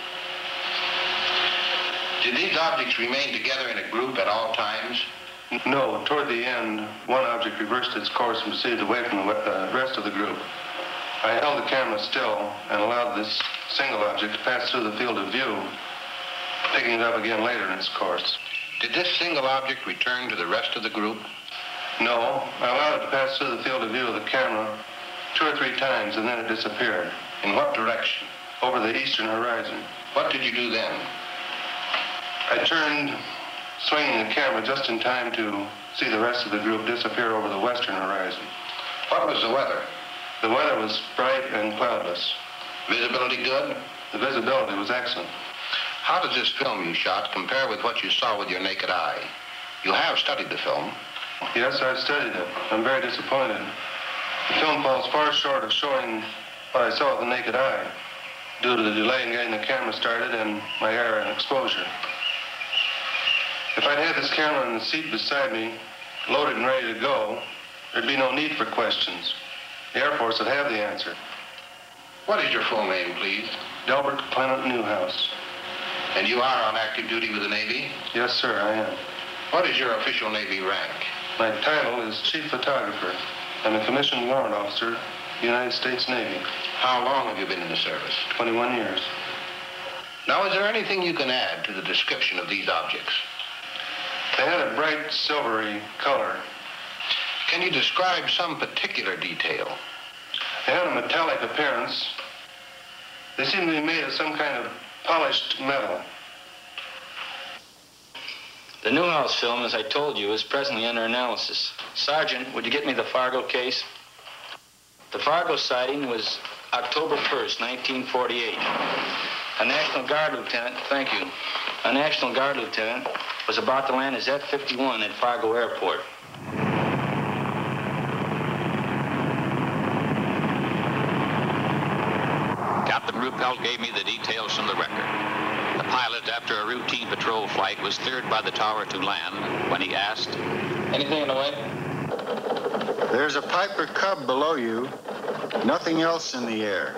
Did these objects remain together in a group at all times? No. Toward the end, one object reversed its course and proceeded away from the uh, rest of the group. I held the camera still and allowed this single object to pass through the field of view, picking it up again later in its course. Did this single object return to the rest of the group? No. I allowed it to pass through the field of view of the camera two or three times, and then it disappeared. In what direction? Over the eastern horizon. What did you do then? I turned, swinging the camera just in time to see the rest of the group disappear over the western horizon. What was the weather? The weather was bright and cloudless. Visibility good? The visibility was excellent. How does this film you shot compare with what you saw with your naked eye? You have studied the film. Yes, I've studied it. I'm very disappointed. The film falls far short of showing what I saw with the naked eye, due to the delay in getting the camera started and my error in exposure. If I'd had this camera in the seat beside me, loaded and ready to go, there'd be no need for questions. The Air Force would have the answer. What is your full name, please? Delbert Clement Newhouse. And you are on active duty with the Navy? Yes, sir, I am. What is your official Navy rank? My title is Chief Photographer. I'm a commissioned warrant officer, United States Navy. How long have you been in the service? twenty-one years. Now, is there anything you can add to the description of these objects? They had a bright silvery color. Can you describe some particular detail? They had a metallic appearance. They seemed to be made of some kind of polished metal. The Newhouse film, as I told you, is presently under analysis. Sergeant, would you get me the Fargo case? The Fargo sighting was October first, nineteen forty-eight. A National Guard lieutenant, thank you, a National Guard lieutenant was about to land his F fifty-one at Fargo Airport. Captain Ruppelt gave me the details from the record. The pilot, after a routine patrol flight, was cleared by the tower to land when he asked, "Anything in the way?" "There's a Piper Cub below you. Nothing else in the air."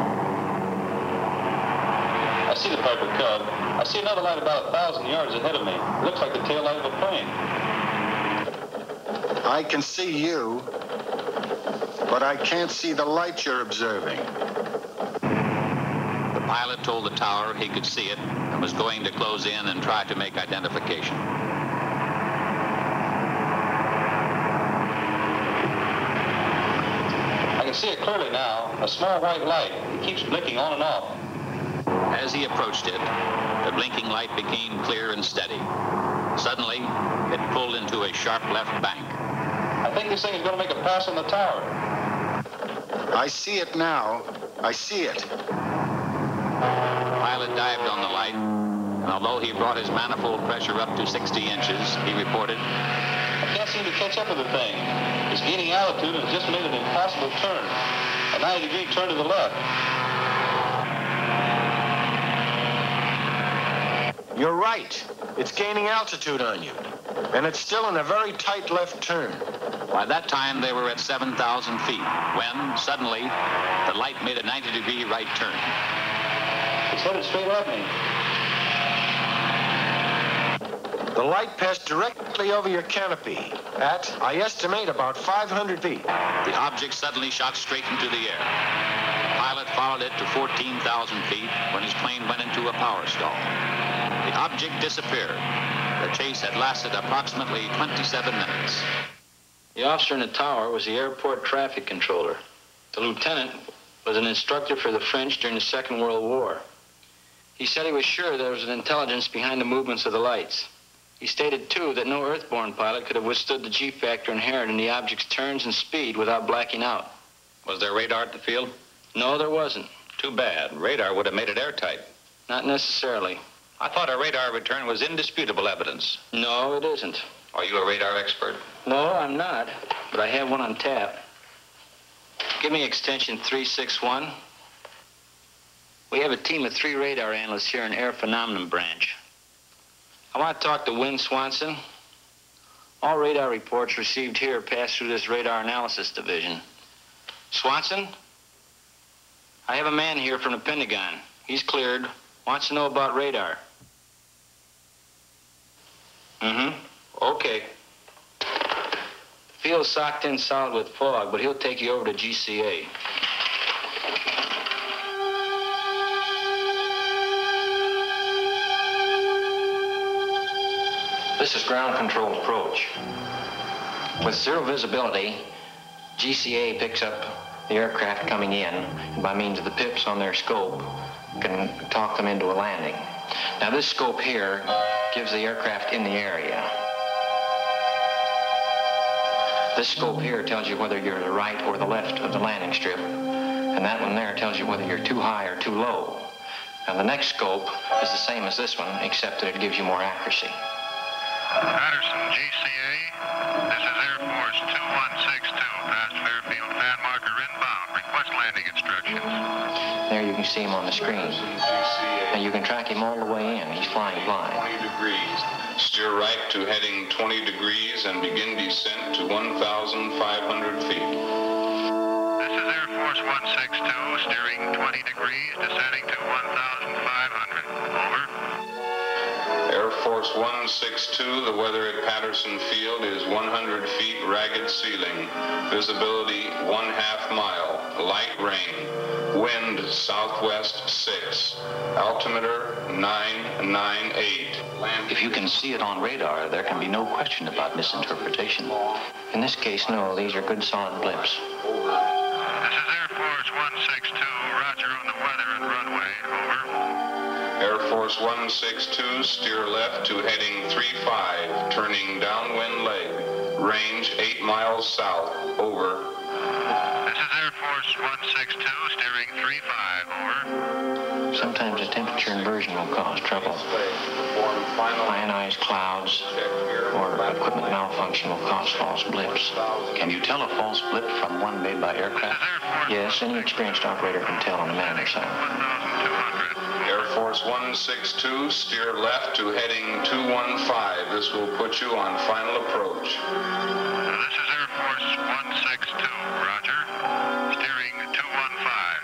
I see the Piper Cub. I see another light about a thousand yards ahead of me. It looks like the tail light of a plane. "I can see you, but I can't see the light you're observing." The pilot told the tower he could see it and was going to close in and try to make identification. I can see it clearly now. A small white light. It keeps blinking on and off. As he approached it, the blinking light became clear and steady. Suddenly, it pulled into a sharp left bank. I think this thing is going to make a pass on the tower. "I see it now. I see it." The pilot dived on the light, and although he brought his manifold pressure up to sixty inches, he reported, "I can't seem to catch up with the thing. It's gaining altitude and has just made an impossible turn. A ninety degree turn to the left." "You're right. It's gaining altitude on you." And it's still in a very tight left turn. By that time, they were at seven thousand feet, when, suddenly, the light made a ninety degree right turn. It's headed straight at me. The light passed directly over your canopy at, I estimate, about five hundred feet. The object suddenly shot straight into the air. The pilot followed it to fourteen thousand feet when his plane went into a power stall. The object disappeared. The chase had lasted approximately twenty-seven minutes. The officer in the tower was the airport traffic controller. The lieutenant was an instructor for the French during the Second World War. He said he was sure there was an intelligence behind the movements of the lights. He stated, too, that no Earth-born pilot could have withstood the G-factor inherent in the object's turns and speed without blacking out. Was there radar at the field? No, there wasn't. Too bad. Radar would have made it airtight. Not necessarily. I thought a radar return was indisputable evidence. No, it isn't. Are you a radar expert? No, I'm not, but I have one on tap. Give me extension three six one. We have a team of three radar analysts here in Air Phenomenon Branch. I want to talk to Wynn Swanson. All radar reports received here pass through this radar analysis division. Swanson? I have a man here from the Pentagon. He's cleared. Wants to know about radar. Mm-hmm. Okay. The field's socked in solid with fog, but he'll take you over to G C A. This is ground control approach. With zero visibility, G C A picks up the aircraft coming in, and by means of the pips on their scope, can talk them into a landing. Now this scope here gives the aircraft in the area. This scope here tells you whether you're the right or the left of the landing strip, and that one there tells you whether you're too high or too low. Now the next scope is the same as this one, except that it gives you more accuracy. Patterson, G C A. This is Air Force two one six two, past Fairfield, fan marker inbound. Request landing instructions. There you can see him on the screen. And you can track him all the way in. He's flying blind. twenty degrees. Steer right to heading twenty degrees and begin descent to one thousand five hundred feet. This is Air Force one six two, steering twenty degrees, descending to one thousand five hundred. Over. Air Force one six two, the weather at Patterson Field is one hundred feet ragged ceiling. Visibility one half mile. Light rain. Wind southwest six. Altimeter nine nine eight. If you can see it on radar, there can be no question about misinterpretation. In this case, no, these are good solid blips. This is Air Force one six two, roger on the weather and runway. Over. Air Force one six two, steer left to heading three five, turning downwind leg. Range eight miles south. Over. This is Air Force one six two, steering three five. Over. Sometimes a temperature inversion will cause trouble. Ionized clouds or equipment malfunction will cause false blips. Can you tell a false blip from one made by aircraft? Yes, any experienced operator can tell on the man side. Air Force one six two, steer left to heading two one five. This will put you on final approach. This is Air Force one six two, roger. Steering two one five.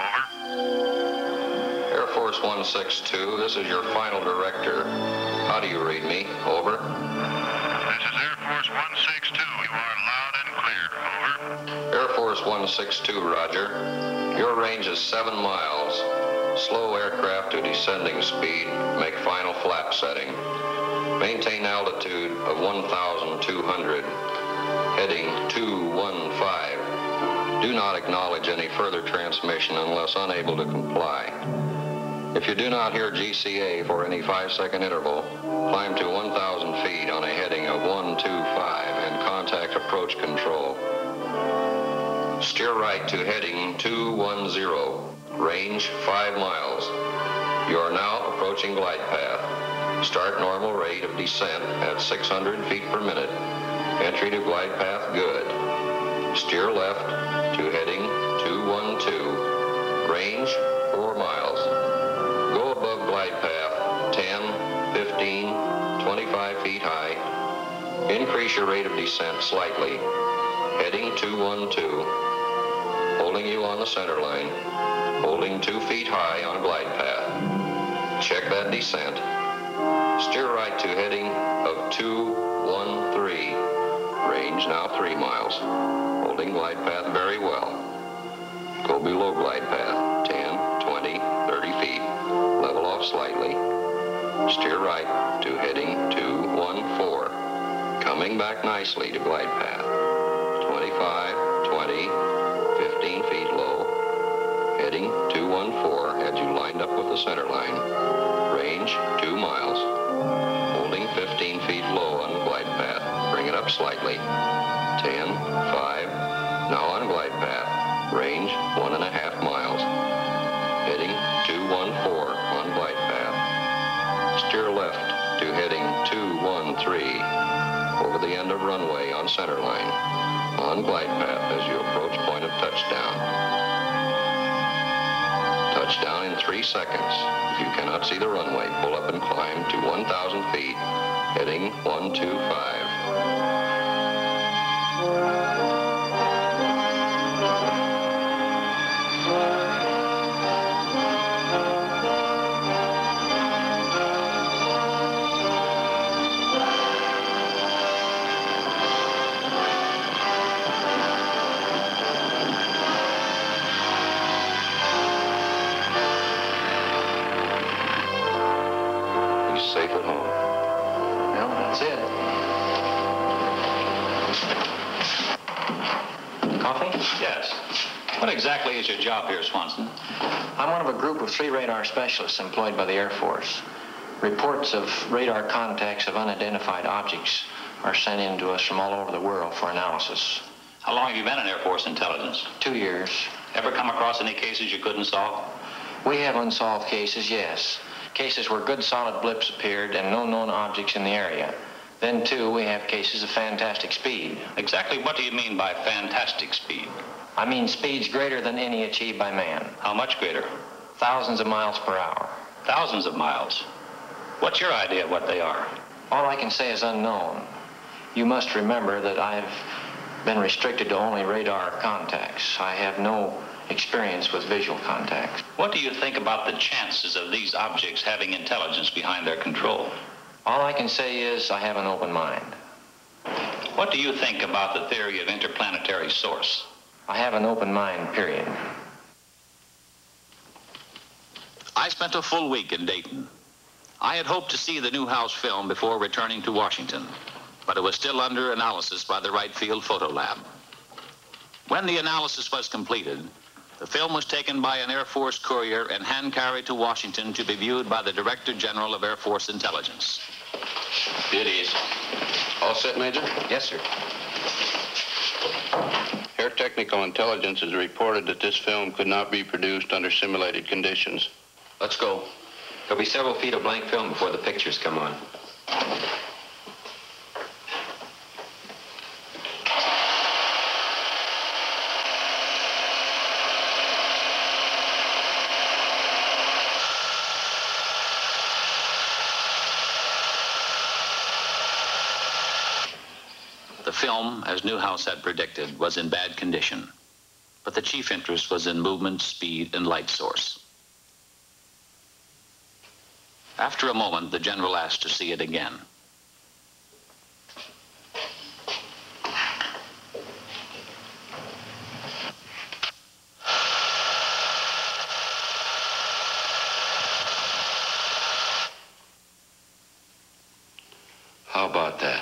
Over. Air Force one six two, this is your final director. How do you read me? Over. This is Air Force one six two. You are loud and clear. Over. Air Force one six two, roger. Your range is seven miles. Slow aircraft to descending speed. Make final flap setting. Maintain altitude of one thousand two hundred. Heading two one five. Do not acknowledge any further transmission unless unable to comply. If you do not hear G C A for any five-second interval, climb to one thousand feet on a heading of one two five and contact approach control. Steer right to heading two one zero. Range five miles. You are now approaching glide path. Start normal rate of descent at six hundred feet per minute. Entry to glide path good. Steer left to heading two one two. Range four miles. Go above glide path ten, fifteen, twenty-five feet high. Increase your rate of descent slightly. Heading two one two. Holding you on the center line. Holding two feet high on glide path. Check that descent. Steer right to heading of two one three. Range now three miles. Holding glide path very well. Go below glide path. ten, twenty, thirty feet. Level off slightly. Steer right to heading two one four. Coming back nicely to glide path. twenty-five, twenty, fifteen feet low. Heading two one four. Had you lined up with the center line. Range two miles. Holding fifteen feet low on glide path. Bring it up slightly. ten, five. Now on glide path. Range one and a half miles. Heading two one four on glide path. Steer left to heading two one three. Over the end of runway on center line. On glide path as you approach point of touchdown. Touchdown in three seconds. If you cannot see the runway, pull up and climb to one thousand feet. Heading one two five. Safe at home. Well, that's it. Coffee? Yes. What exactly is your job here, Swanson? I'm one of a group of three radar specialists employed by the Air Force. Reports of radar contacts of unidentified objects are sent in to us from all over the world for analysis. How long have you been in Air Force intelligence? Two years. Ever come across any cases you couldn't solve? We have unsolved cases, yes. Cases where good solid blips appeared and no known objects in the area. Then, too, we have cases of fantastic speed. Exactly what do you mean by fantastic speed? I mean speeds greater than any achieved by man. How much greater? Thousands of miles per hour. Thousands of miles. What's your idea of what they are? All I can say is unknown. You must remember that I've been restricted to only radar contacts. I have no experience with visual contacts. What do you think about the chances of these objects having intelligence behind their control? All I can say is I have an open mind. What do you think about the theory of interplanetary source? I have an open mind, period. I spent a full week in Dayton. I had hoped to see the Newhouse film before returning to Washington, but it was still under analysis by the Wright Field Photo Lab. When the analysis was completed, the film was taken by an Air Force courier and hand-carried to Washington to be viewed by the Director General of Air Force Intelligence. It is. All set, Major? Yes, sir. Air Technical Intelligence has reported that this film could not be produced under simulated conditions. Let's go. There'll be several feet of blank film before the pictures come on. The film, as Newhouse had predicted, was in bad condition, but the chief interest was in movement, speed, and light source. After a moment, the general asked to see it again. How about that?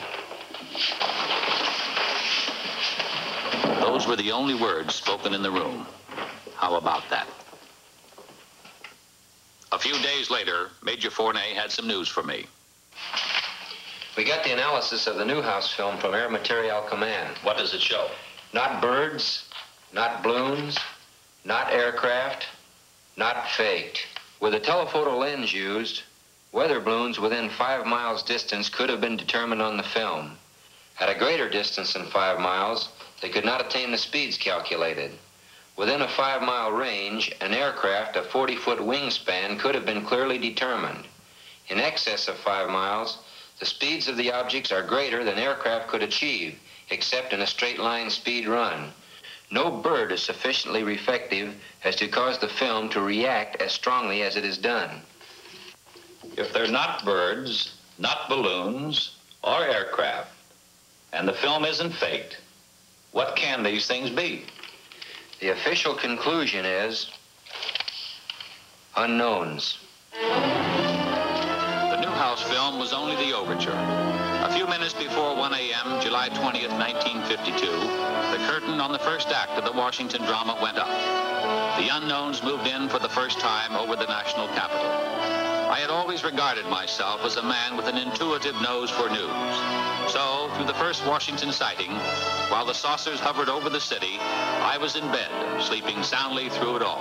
Those were the only words spoken in the room. How about that? A few days later, Major Fournay had some news for me. We got the analysis of the Newhouse film from Air Materiel Command. What does it show? Not birds, not balloons, not aircraft, not faked. With the telephoto lens used, weather balloons within five miles distance could have been determined on the film. At a greater distance than five miles, they could not attain the speeds calculated. Within a five-mile range, an aircraft of forty-foot wingspan could have been clearly determined. In excess of five miles, The speeds of the objects are greater than aircraft could achieve, except in a straight line speed run. No bird is sufficiently reflective as to cause the film to react as strongly as it is done. If they're not birds, not balloons, or aircraft, and the film isn't faked, what can these things be? The official conclusion is unknowns. The Newhouse film was only the overture. A few minutes before one A M, July twentieth, nineteen fifty-two, the curtain on the first act of the Washington drama went up. The unknowns moved in for the first time over the national capital. I had always regarded myself as a man with an intuitive nose for news. So, through the first Washington sighting, while the saucers hovered over the city, I was in bed, sleeping soundly through it all.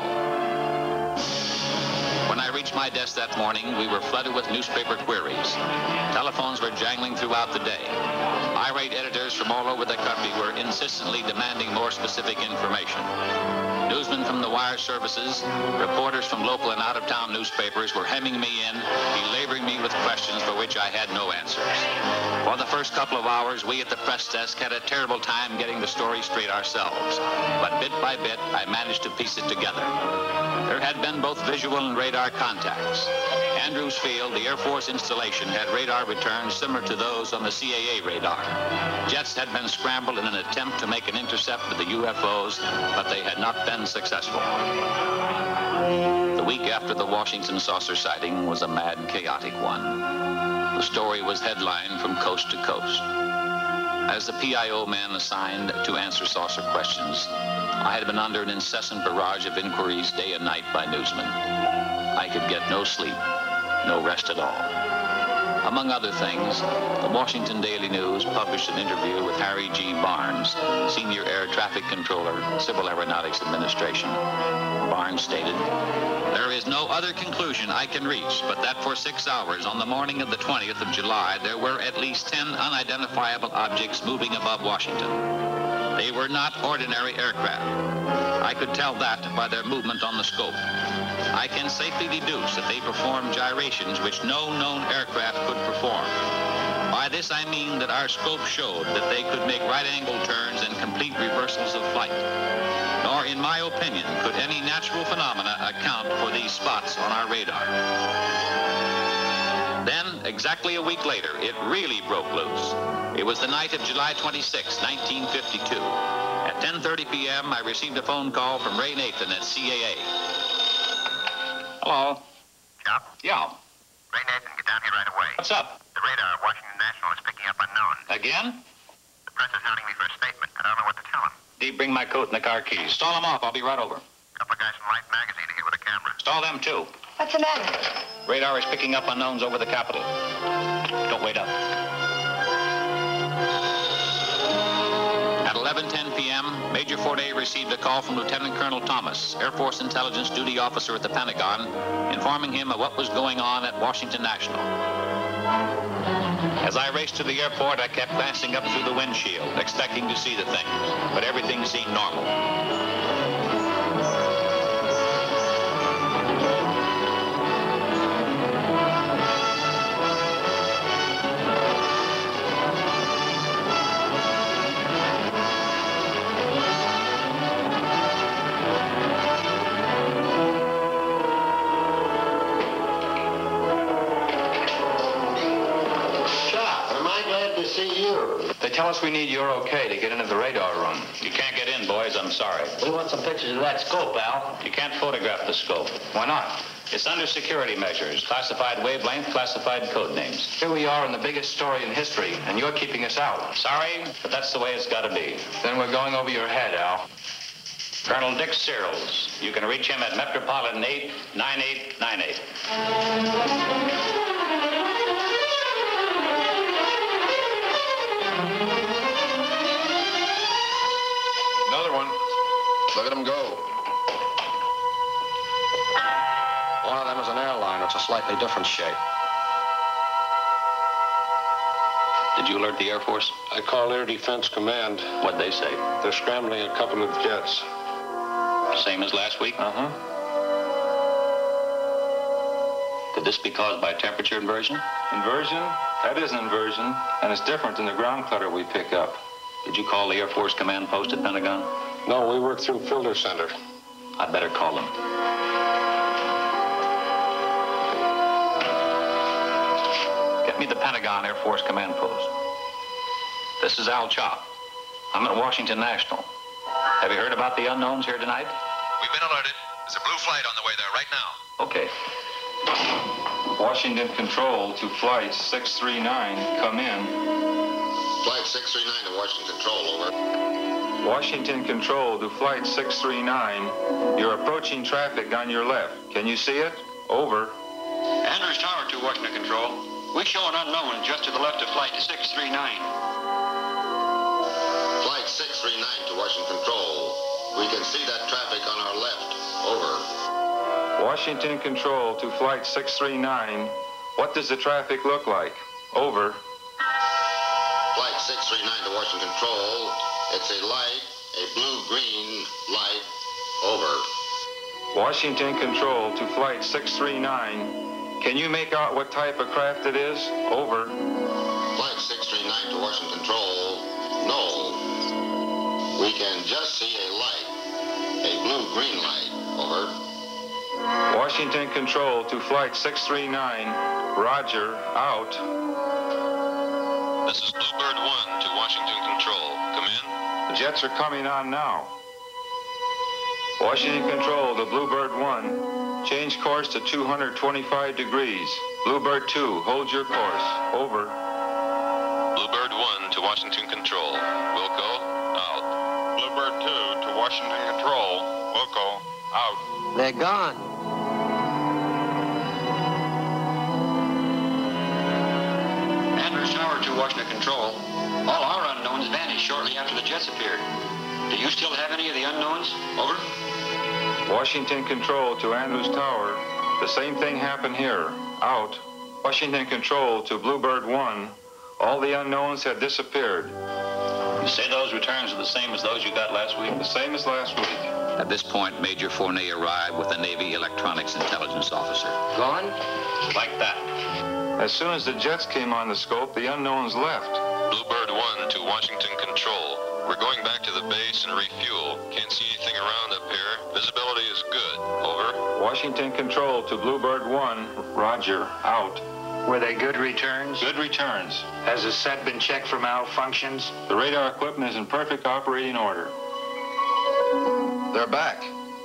When I reached my desk that morning, we were flooded with newspaper queries. Telephones were jangling throughout the day. Irate editors from all over the country were insistently demanding more specific information. Newsmen from the wire services, reporters from local and out-of-town newspapers were hemming me in, belaboring me with questions for which I had no answers. For the first couple of hours, we at the press desk had a terrible time getting the story straight ourselves. But bit by bit, I managed to piece it together. There had been both visual and radar contacts. Andrews Field, the Air Force installation, had radar returns similar to those on the C A A radar. Jets had been scrambled in an attempt to make an intercept with the U F Os, but they had not been successful. The week after the Washington saucer sighting was a mad, chaotic one. The story was headlined from coast to coast. As the P I O man assigned to answer saucer questions, I had been under an incessant barrage of inquiries day and night by newsmen. I could get no sleep, no rest at all. Among other things, the Washington Daily News published an interview with Harry G. Barnes, Senior Air Traffic Controller, Civil Aeronautics Administration. Barnes stated, "There is no other conclusion I can reach but that for six hours on the morning of the twentieth of July, there were at least ten unidentifiable objects moving above Washington. They were not ordinary aircraft. I could tell that by their movement on the scope. I can safely deduce that they performed gyrations which no known aircraft could perform. By this I mean that our scope showed that they could make right-angle turns and complete reversals of flight. Nor, in my opinion, could any natural phenomena account for these spots on our radar." Then, exactly a week later, it really broke loose. It was the night of July twenty-sixth, nineteen fifty-two. At ten thirty p m, I received a phone call from Ray Nathan at C A A. Hello? Chuck? Yeah. Ray Nathan, get down here right away. What's up? The radar at Washington National is picking up unknown. Again? The press is hounding me for a statement. I don't know what to tell them. Dee, bring my coat and the car keys. Stall them off. I'll be right over. A couple of guys from Life magazine are here with a camera. Stall them, too. What's the matter? Radar is picking up unknowns over the Capitol. Don't wait up. At eleven ten p m, Major Forday received a call from Lieutenant Colonel Thomas, Air Force Intelligence Duty Officer at the Pentagon, informing him of what was going on at Washington National. As I raced to the airport, I kept glancing up through the windshield, expecting to see the thing, but everything seemed normal. They tell us we need your okay to get into the radar room. You can't get in, boys. I'm sorry. We want some pictures of that scope, Al. You can't photograph the scope. Why not? It's under security measures, classified wavelength, classified code names. Here we are in the biggest story in history, and you're keeping us out. Sorry, but that's the way it's got to be. Then we're going over your head, Al. Colonel Dick Searles. You can reach him at Metropolitan eight nine eight nine eight. Another one. Look at them go. One of them is an airliner. It's a slightly different shape. Did you alert the Air Force? I called Air Defense Command. What'd they say? They're scrambling a couple of jets. Same as last week? Uh-huh. Could this be caused by temperature inversion? Inversion? That is an inversion, and it's different than the ground clutter we pick up. Did you call the Air Force command post at Pentagon? No, we work through Filter Center. I'd better call them. Get me the Pentagon Air Force command post. This is Al Chop. I'm at Washington National. Have you heard about the unknowns here tonight? We've been alerted. There's a blue flight on the way there right now. Okay. Washington Control to Flight six three nine, come in. Flight six three nine to Washington Control, over. Washington Control to Flight six three nine. You're approaching traffic on your left. Can you see it? Over. Andrews Tower to Washington Control. We show an unknown just to the left of Flight six three nine. Flight six three nine to Washington Control. We can see that traffic on our left. Over. Washington Control to Flight six three nine. What does the traffic look like? Over. Flight six three nine to Washington Control. It's a light, a blue-green light. Over. Washington Control to Flight six three nine. Can you make out what type of craft it is? Over. Flight six three nine to Washington Control. No. We can just see a light, a blue-green light. Over. Washington Control to Flight six three nine. Roger. Out. This is Bluebird one to Washington Control. Come in. The jets are coming on now. Washington Control to Bluebird one. Change course to two hundred twenty-five degrees. Bluebird two, hold your course. Over. Bluebird one to Washington Control. Wilco, out. Bluebird two to Washington Control. Wilco, out. They're gone. Andrews Tower to Washington Control. All our unknowns vanished shortly after the jets appeared. Do you still have any of the unknowns? Over. Washington Control to Andrews Tower. The same thing happened here. Out. Washington Control to Bluebird one. All the unknowns had disappeared. You say those returns are the same as those you got last week? The same as last week. At this point, Major Fournet arrived with the Navy Electronics Intelligence Officer. Gone? Like that. As soon as the jets came on the scope, the unknowns left. Bluebird one to Washington Control. We're going back to the base and refuel. Can't see anything around up here. Visibility is good. Over. Washington Control to Bluebird one. Roger. Out. Were they good returns? Good returns. Has the set been checked for malfunctions? The radar equipment is in perfect operating order. They're back.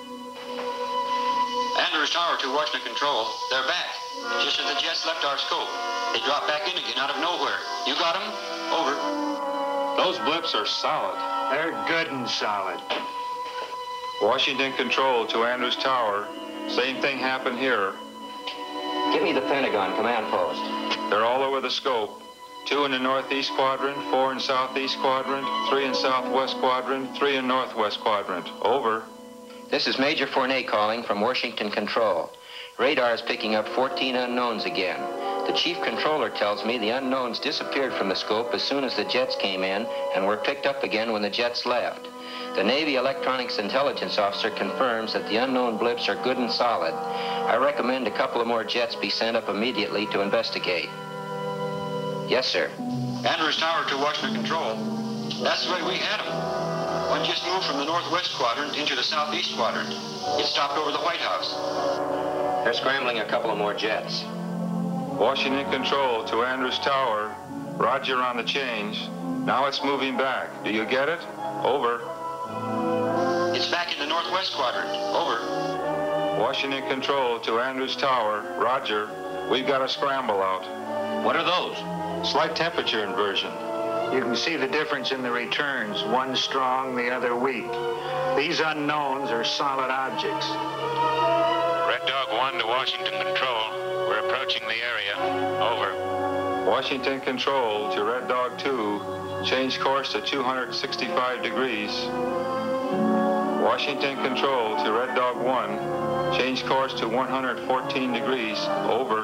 Andrews Tower to Washington Control. They're back. Just as the jets left our scope. They dropped back in again out of nowhere. You got them? Over. Those blips are solid. They're good and solid. Washington Control to Andrews Tower. Same thing happened here. Give me the Pentagon command post. They're all over the scope. Two in the northeast quadrant, four in southeast quadrant, three in southwest quadrant, three in northwest quadrant. Over. This is Major Fournet calling from Washington Control. Radar is picking up fourteen unknowns again. The chief controller tells me the unknowns disappeared from the scope as soon as the jets came in and were picked up again when the jets left. The Navy Electronics Intelligence Officer confirms that the unknown blips are good and solid. I recommend a couple of more jets be sent up immediately to investigate. Yes, sir. Andrews Tower to Washington Control. That's the way we had them. One just moved from the northwest quadrant into the southeast quadrant. It stopped over the White House. They're scrambling a couple of more jets. Washington Control to Andrews Tower. Roger on the change. Now it's moving back. Do you get it? Over. It's back in the northwest quadrant. Over. Washington Control to Andrews Tower. Roger. We've got a scramble out. What are those? Slight temperature inversion. You can see the difference in the returns. One strong, the other weak. These unknowns are solid objects. Red Dog one to Washington Control. We're approaching the area. Over. Washington Control to Red Dog two. Change course to two hundred sixty-five degrees. Washington Control to Red Dog one. Change course to one hundred fourteen degrees. Over.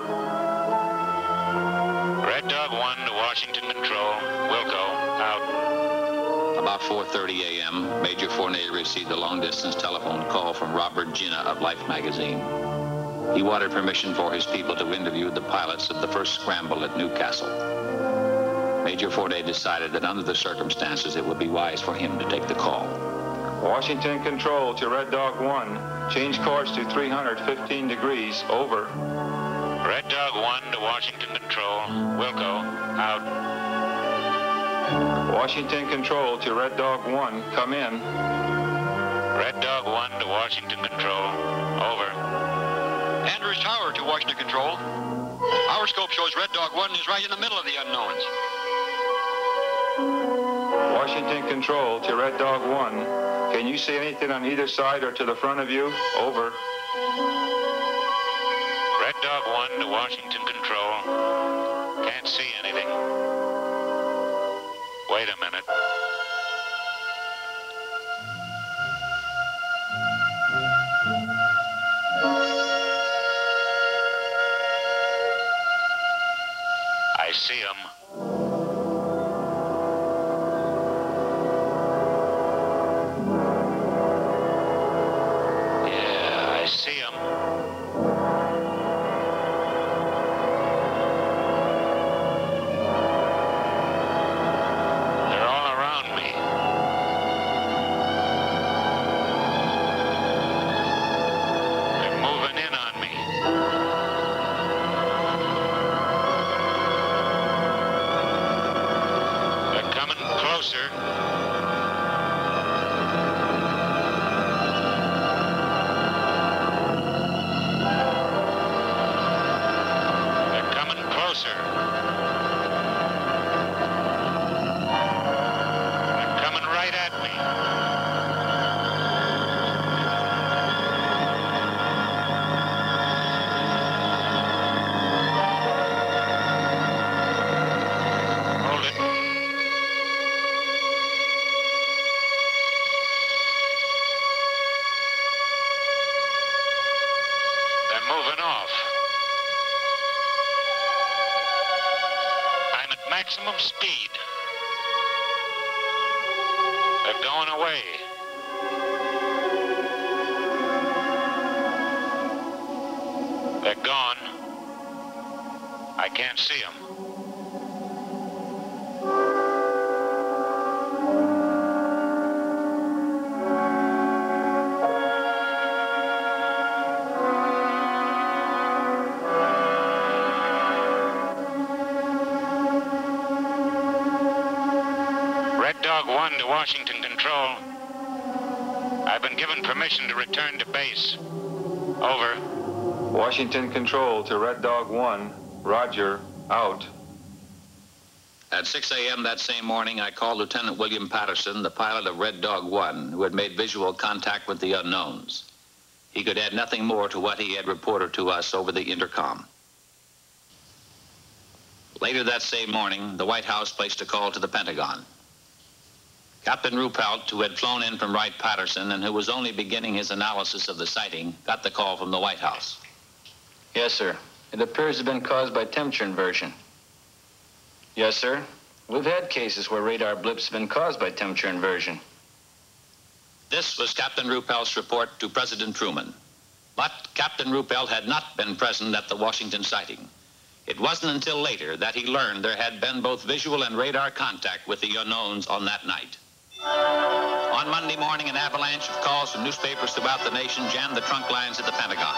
Red Dog one to Washington Control. Wilco, out. About four thirty a m, Major Fournet received a long-distance telephone call from Robert Gina of Life magazine. He wanted permission for his people to interview the pilots of the first scramble at Newcastle. Major Forday decided that under the circumstances, it would be wise for him to take the call. Washington Control to Red Dog one. Change course to three hundred fifteen degrees. Over. Red Dog one to Washington Control. Wilco, out. Washington Control to Red Dog one. Come in. Red Dog one to Washington Control. Over. Andrews Tower to Washington Control. Our scope shows Red Dog one is right in the middle of the unknowns. Washington Control to Red Dog one. Can you see anything on either side or to the front of you? Over. Red Dog one to Washington Control. Can't see anything. Wait a minute. I see him. Yeah, I see him. They're all around me. They're moving in on me. They're coming closer. They're coming closer. They're coming right at me. Hold it. They're moving off. I'm at maximum speed. They're going away. They're gone. I can't see them. Red Dog one to Washington Control. I've been given permission to return to base. Over. Washington Control to Red Dog one. Roger. Out. At six a m that same morning, I called Lieutenant William Patterson, the pilot of Red Dog one, who had made visual contact with the unknowns. He could add nothing more to what he had reported to us over the intercom. Later that same morning, the White House placed a call to the Pentagon. Captain Ruppelt, who had flown in from Wright-Patterson and who was only beginning his analysis of the sighting, got the call from the White House. Yes, sir. It appears to have been caused by temperature inversion. Yes, sir. We've had cases where radar blips have been caused by temperature inversion. This was Captain Ruppelt's report to President Truman. But Captain Ruppelt had not been present at the Washington sighting. It wasn't until later that he learned there had been both visual and radar contact with the unknowns on that night. On Monday morning, an avalanche of calls from newspapers throughout the nation jammed the trunk lines at the Pentagon.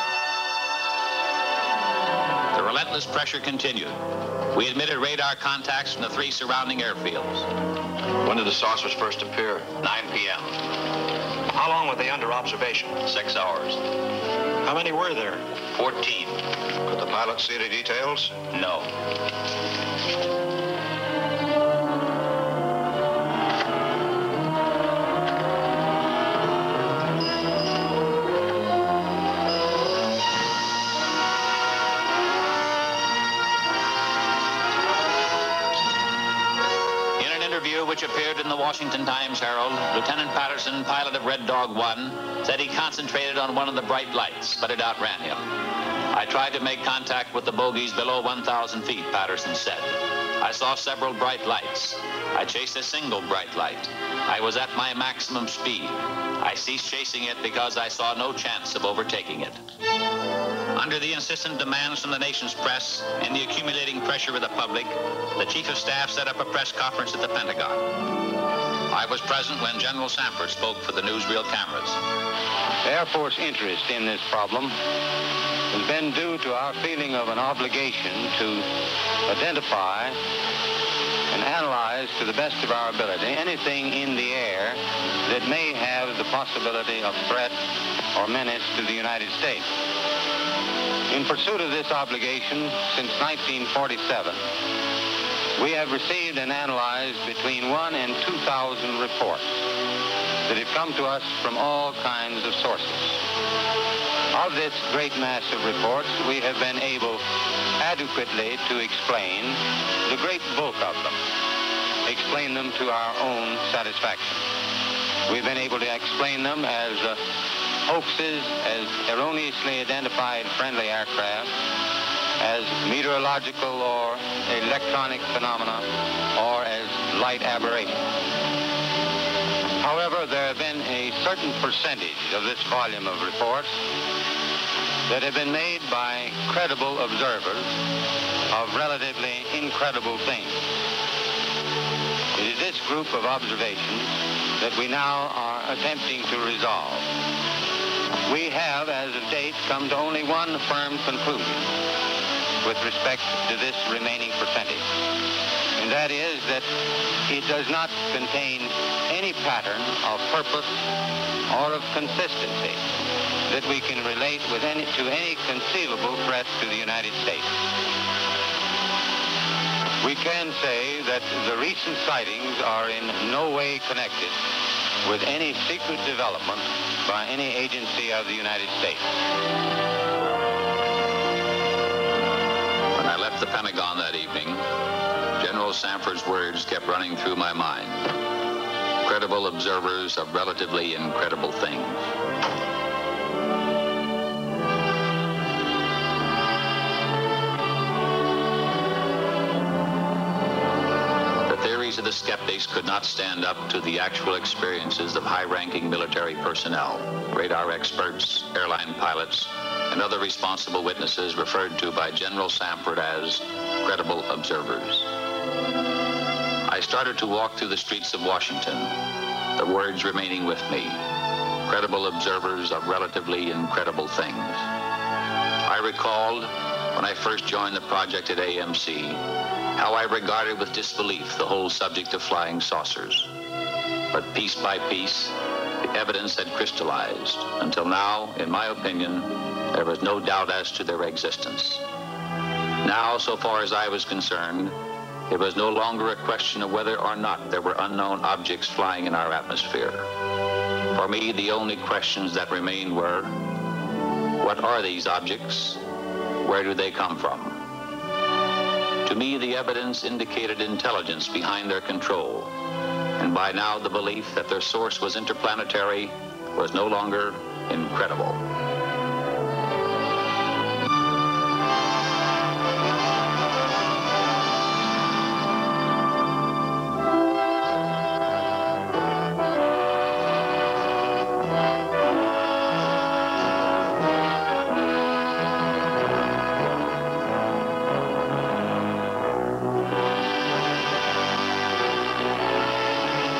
The relentless pressure continued. We admitted radar contacts from the three surrounding airfields. When did the saucers first appear? nine p m How long were they under observation? Six hours. How many were there? Fourteen. Could the pilot see any details? No. Which appeared in the Washington Times Herald, Lieutenant Patterson, pilot of Red Dog one, said he concentrated on one of the bright lights, but it outran him. I tried to make contact with the bogies below one thousand feet, Patterson said. I saw several bright lights. I chased a single bright light. I was at my maximum speed. I ceased chasing it because I saw no chance of overtaking it. Under the insistent demands from the nation's press and the accumulating pressure of the public, the Chief of Staff set up a press conference at the Pentagon. I was present when General Sanford spoke for the newsreel cameras. The Air Force interest in this problem has been due to our feeling of an obligation to identify and analyze to the best of our ability anything in the air that may have the possibility of threat or menace to the United States. In pursuit of this obligation, since nineteen forty-seven, we have received and analyzed between one and two thousand reports that have come to us from all kinds of sources. Of this great mass of reports, we have been able adequately to explain the great bulk of them, explain them to our own satisfaction. We've been able to explain them as uh, hoaxes, as erroneously identified friendly aircraft, as meteorological or electronic phenomena, or as light aberrations. However, there have been a certain percentage of this volume of reports that have been made by credible observers of relatively incredible things. It is this group of observations that we now are attempting to resolve. We have, as of date, come to only one firm conclusion with respect to this remaining percentage, and that is that it does not contain any pattern of purpose or of consistency that we can relate with any, to any conceivable threat to the United States. We can say that the recent sightings are in no way connected with any secret development by any agency of the United States. When I left the Pentagon that evening, General Sanford's words kept running through my mind. Credible observers of relatively incredible things. The theories of the skeptics could not stand up to the actual experiences of high-ranking military personnel, radar experts, airline pilots, and other responsible witnesses referred to by General Sanford as credible observers. I started to walk through the streets of Washington, the words remaining with me. Credible observers of relatively incredible things. I recalled, when I first joined the project at A M C, how I regarded with disbelief the whole subject of flying saucers. But piece by piece, the evidence had crystallized, until now, in my opinion, there was no doubt as to their existence. Now, so far as I was concerned, it was no longer a question of whether or not there were unknown objects flying in our atmosphere. For me, the only questions that remained were, what are these objects? Where do they come from? To me, the evidence indicated intelligence behind their control, and by now the belief that their source was interplanetary was no longer incredible. Thank you.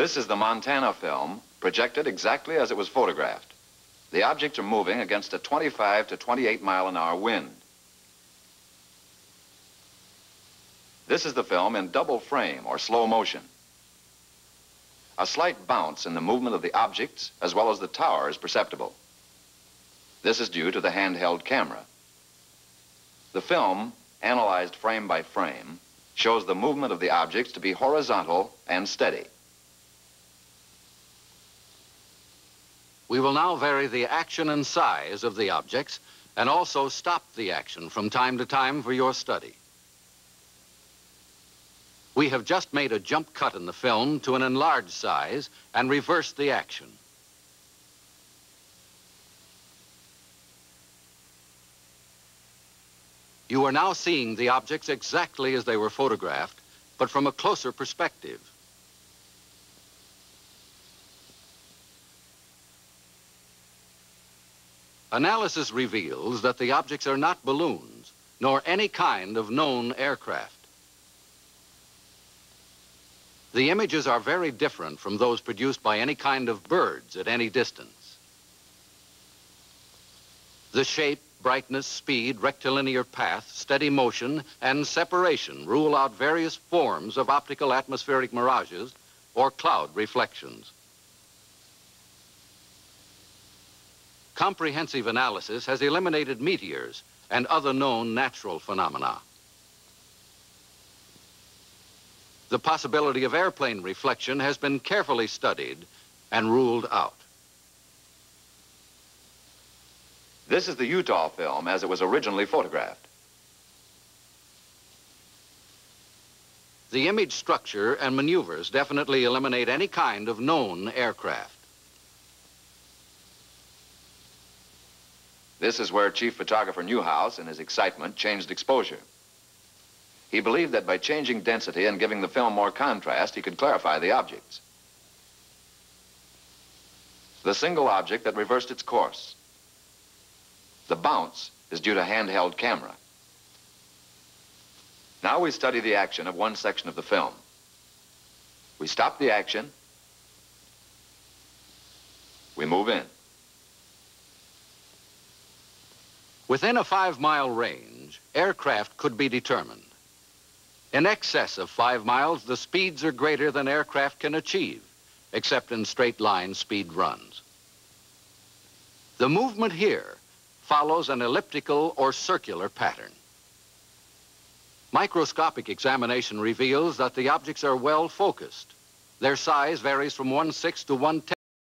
This is the Montana film, projected exactly as it was photographed. The objects are moving against a twenty-five to twenty-eight mile an hour wind. This is the film in double frame or slow motion. A slight bounce in the movement of the objects as well as the tower is perceptible. This is due to the handheld camera. The film, analyzed frame by frame, shows the movement of the objects to be horizontal and steady. We will now vary the action and size of the objects and also stop the action from time to time for your study. We have just made a jump cut in the film to an enlarged size and reversed the action. You are now seeing the objects exactly as they were photographed, but from a closer perspective. Analysis reveals that the objects are not balloons, nor any kind of known aircraft. The images are very different from those produced by any kind of birds at any distance. The shape, brightness, speed, rectilinear path, steady motion, and separation rule out various forms of optical atmospheric mirages or cloud reflections. Comprehensive analysis has eliminated meteors and other known natural phenomena. The possibility of airplane reflection has been carefully studied and ruled out. This is the Utah film as it was originally photographed. The image structure and maneuvers definitely eliminate any kind of known aircraft. This is where Chief Photographer Newhouse, in his excitement, changed exposure. He believed that by changing density and giving the film more contrast, he could clarify the objects. The single object that reversed its course. The bounce is due to handheld camera. Now we study the action of one section of the film. We stop the action. We move in. Within a five-mile range, aircraft could be determined. In excess of five miles, the speeds are greater than aircraft can achieve, except in straight-line speed runs. The movement here follows an elliptical or circular pattern. Microscopic examination reveals that the objects are well focused. Their size varies from one sixth to one tenth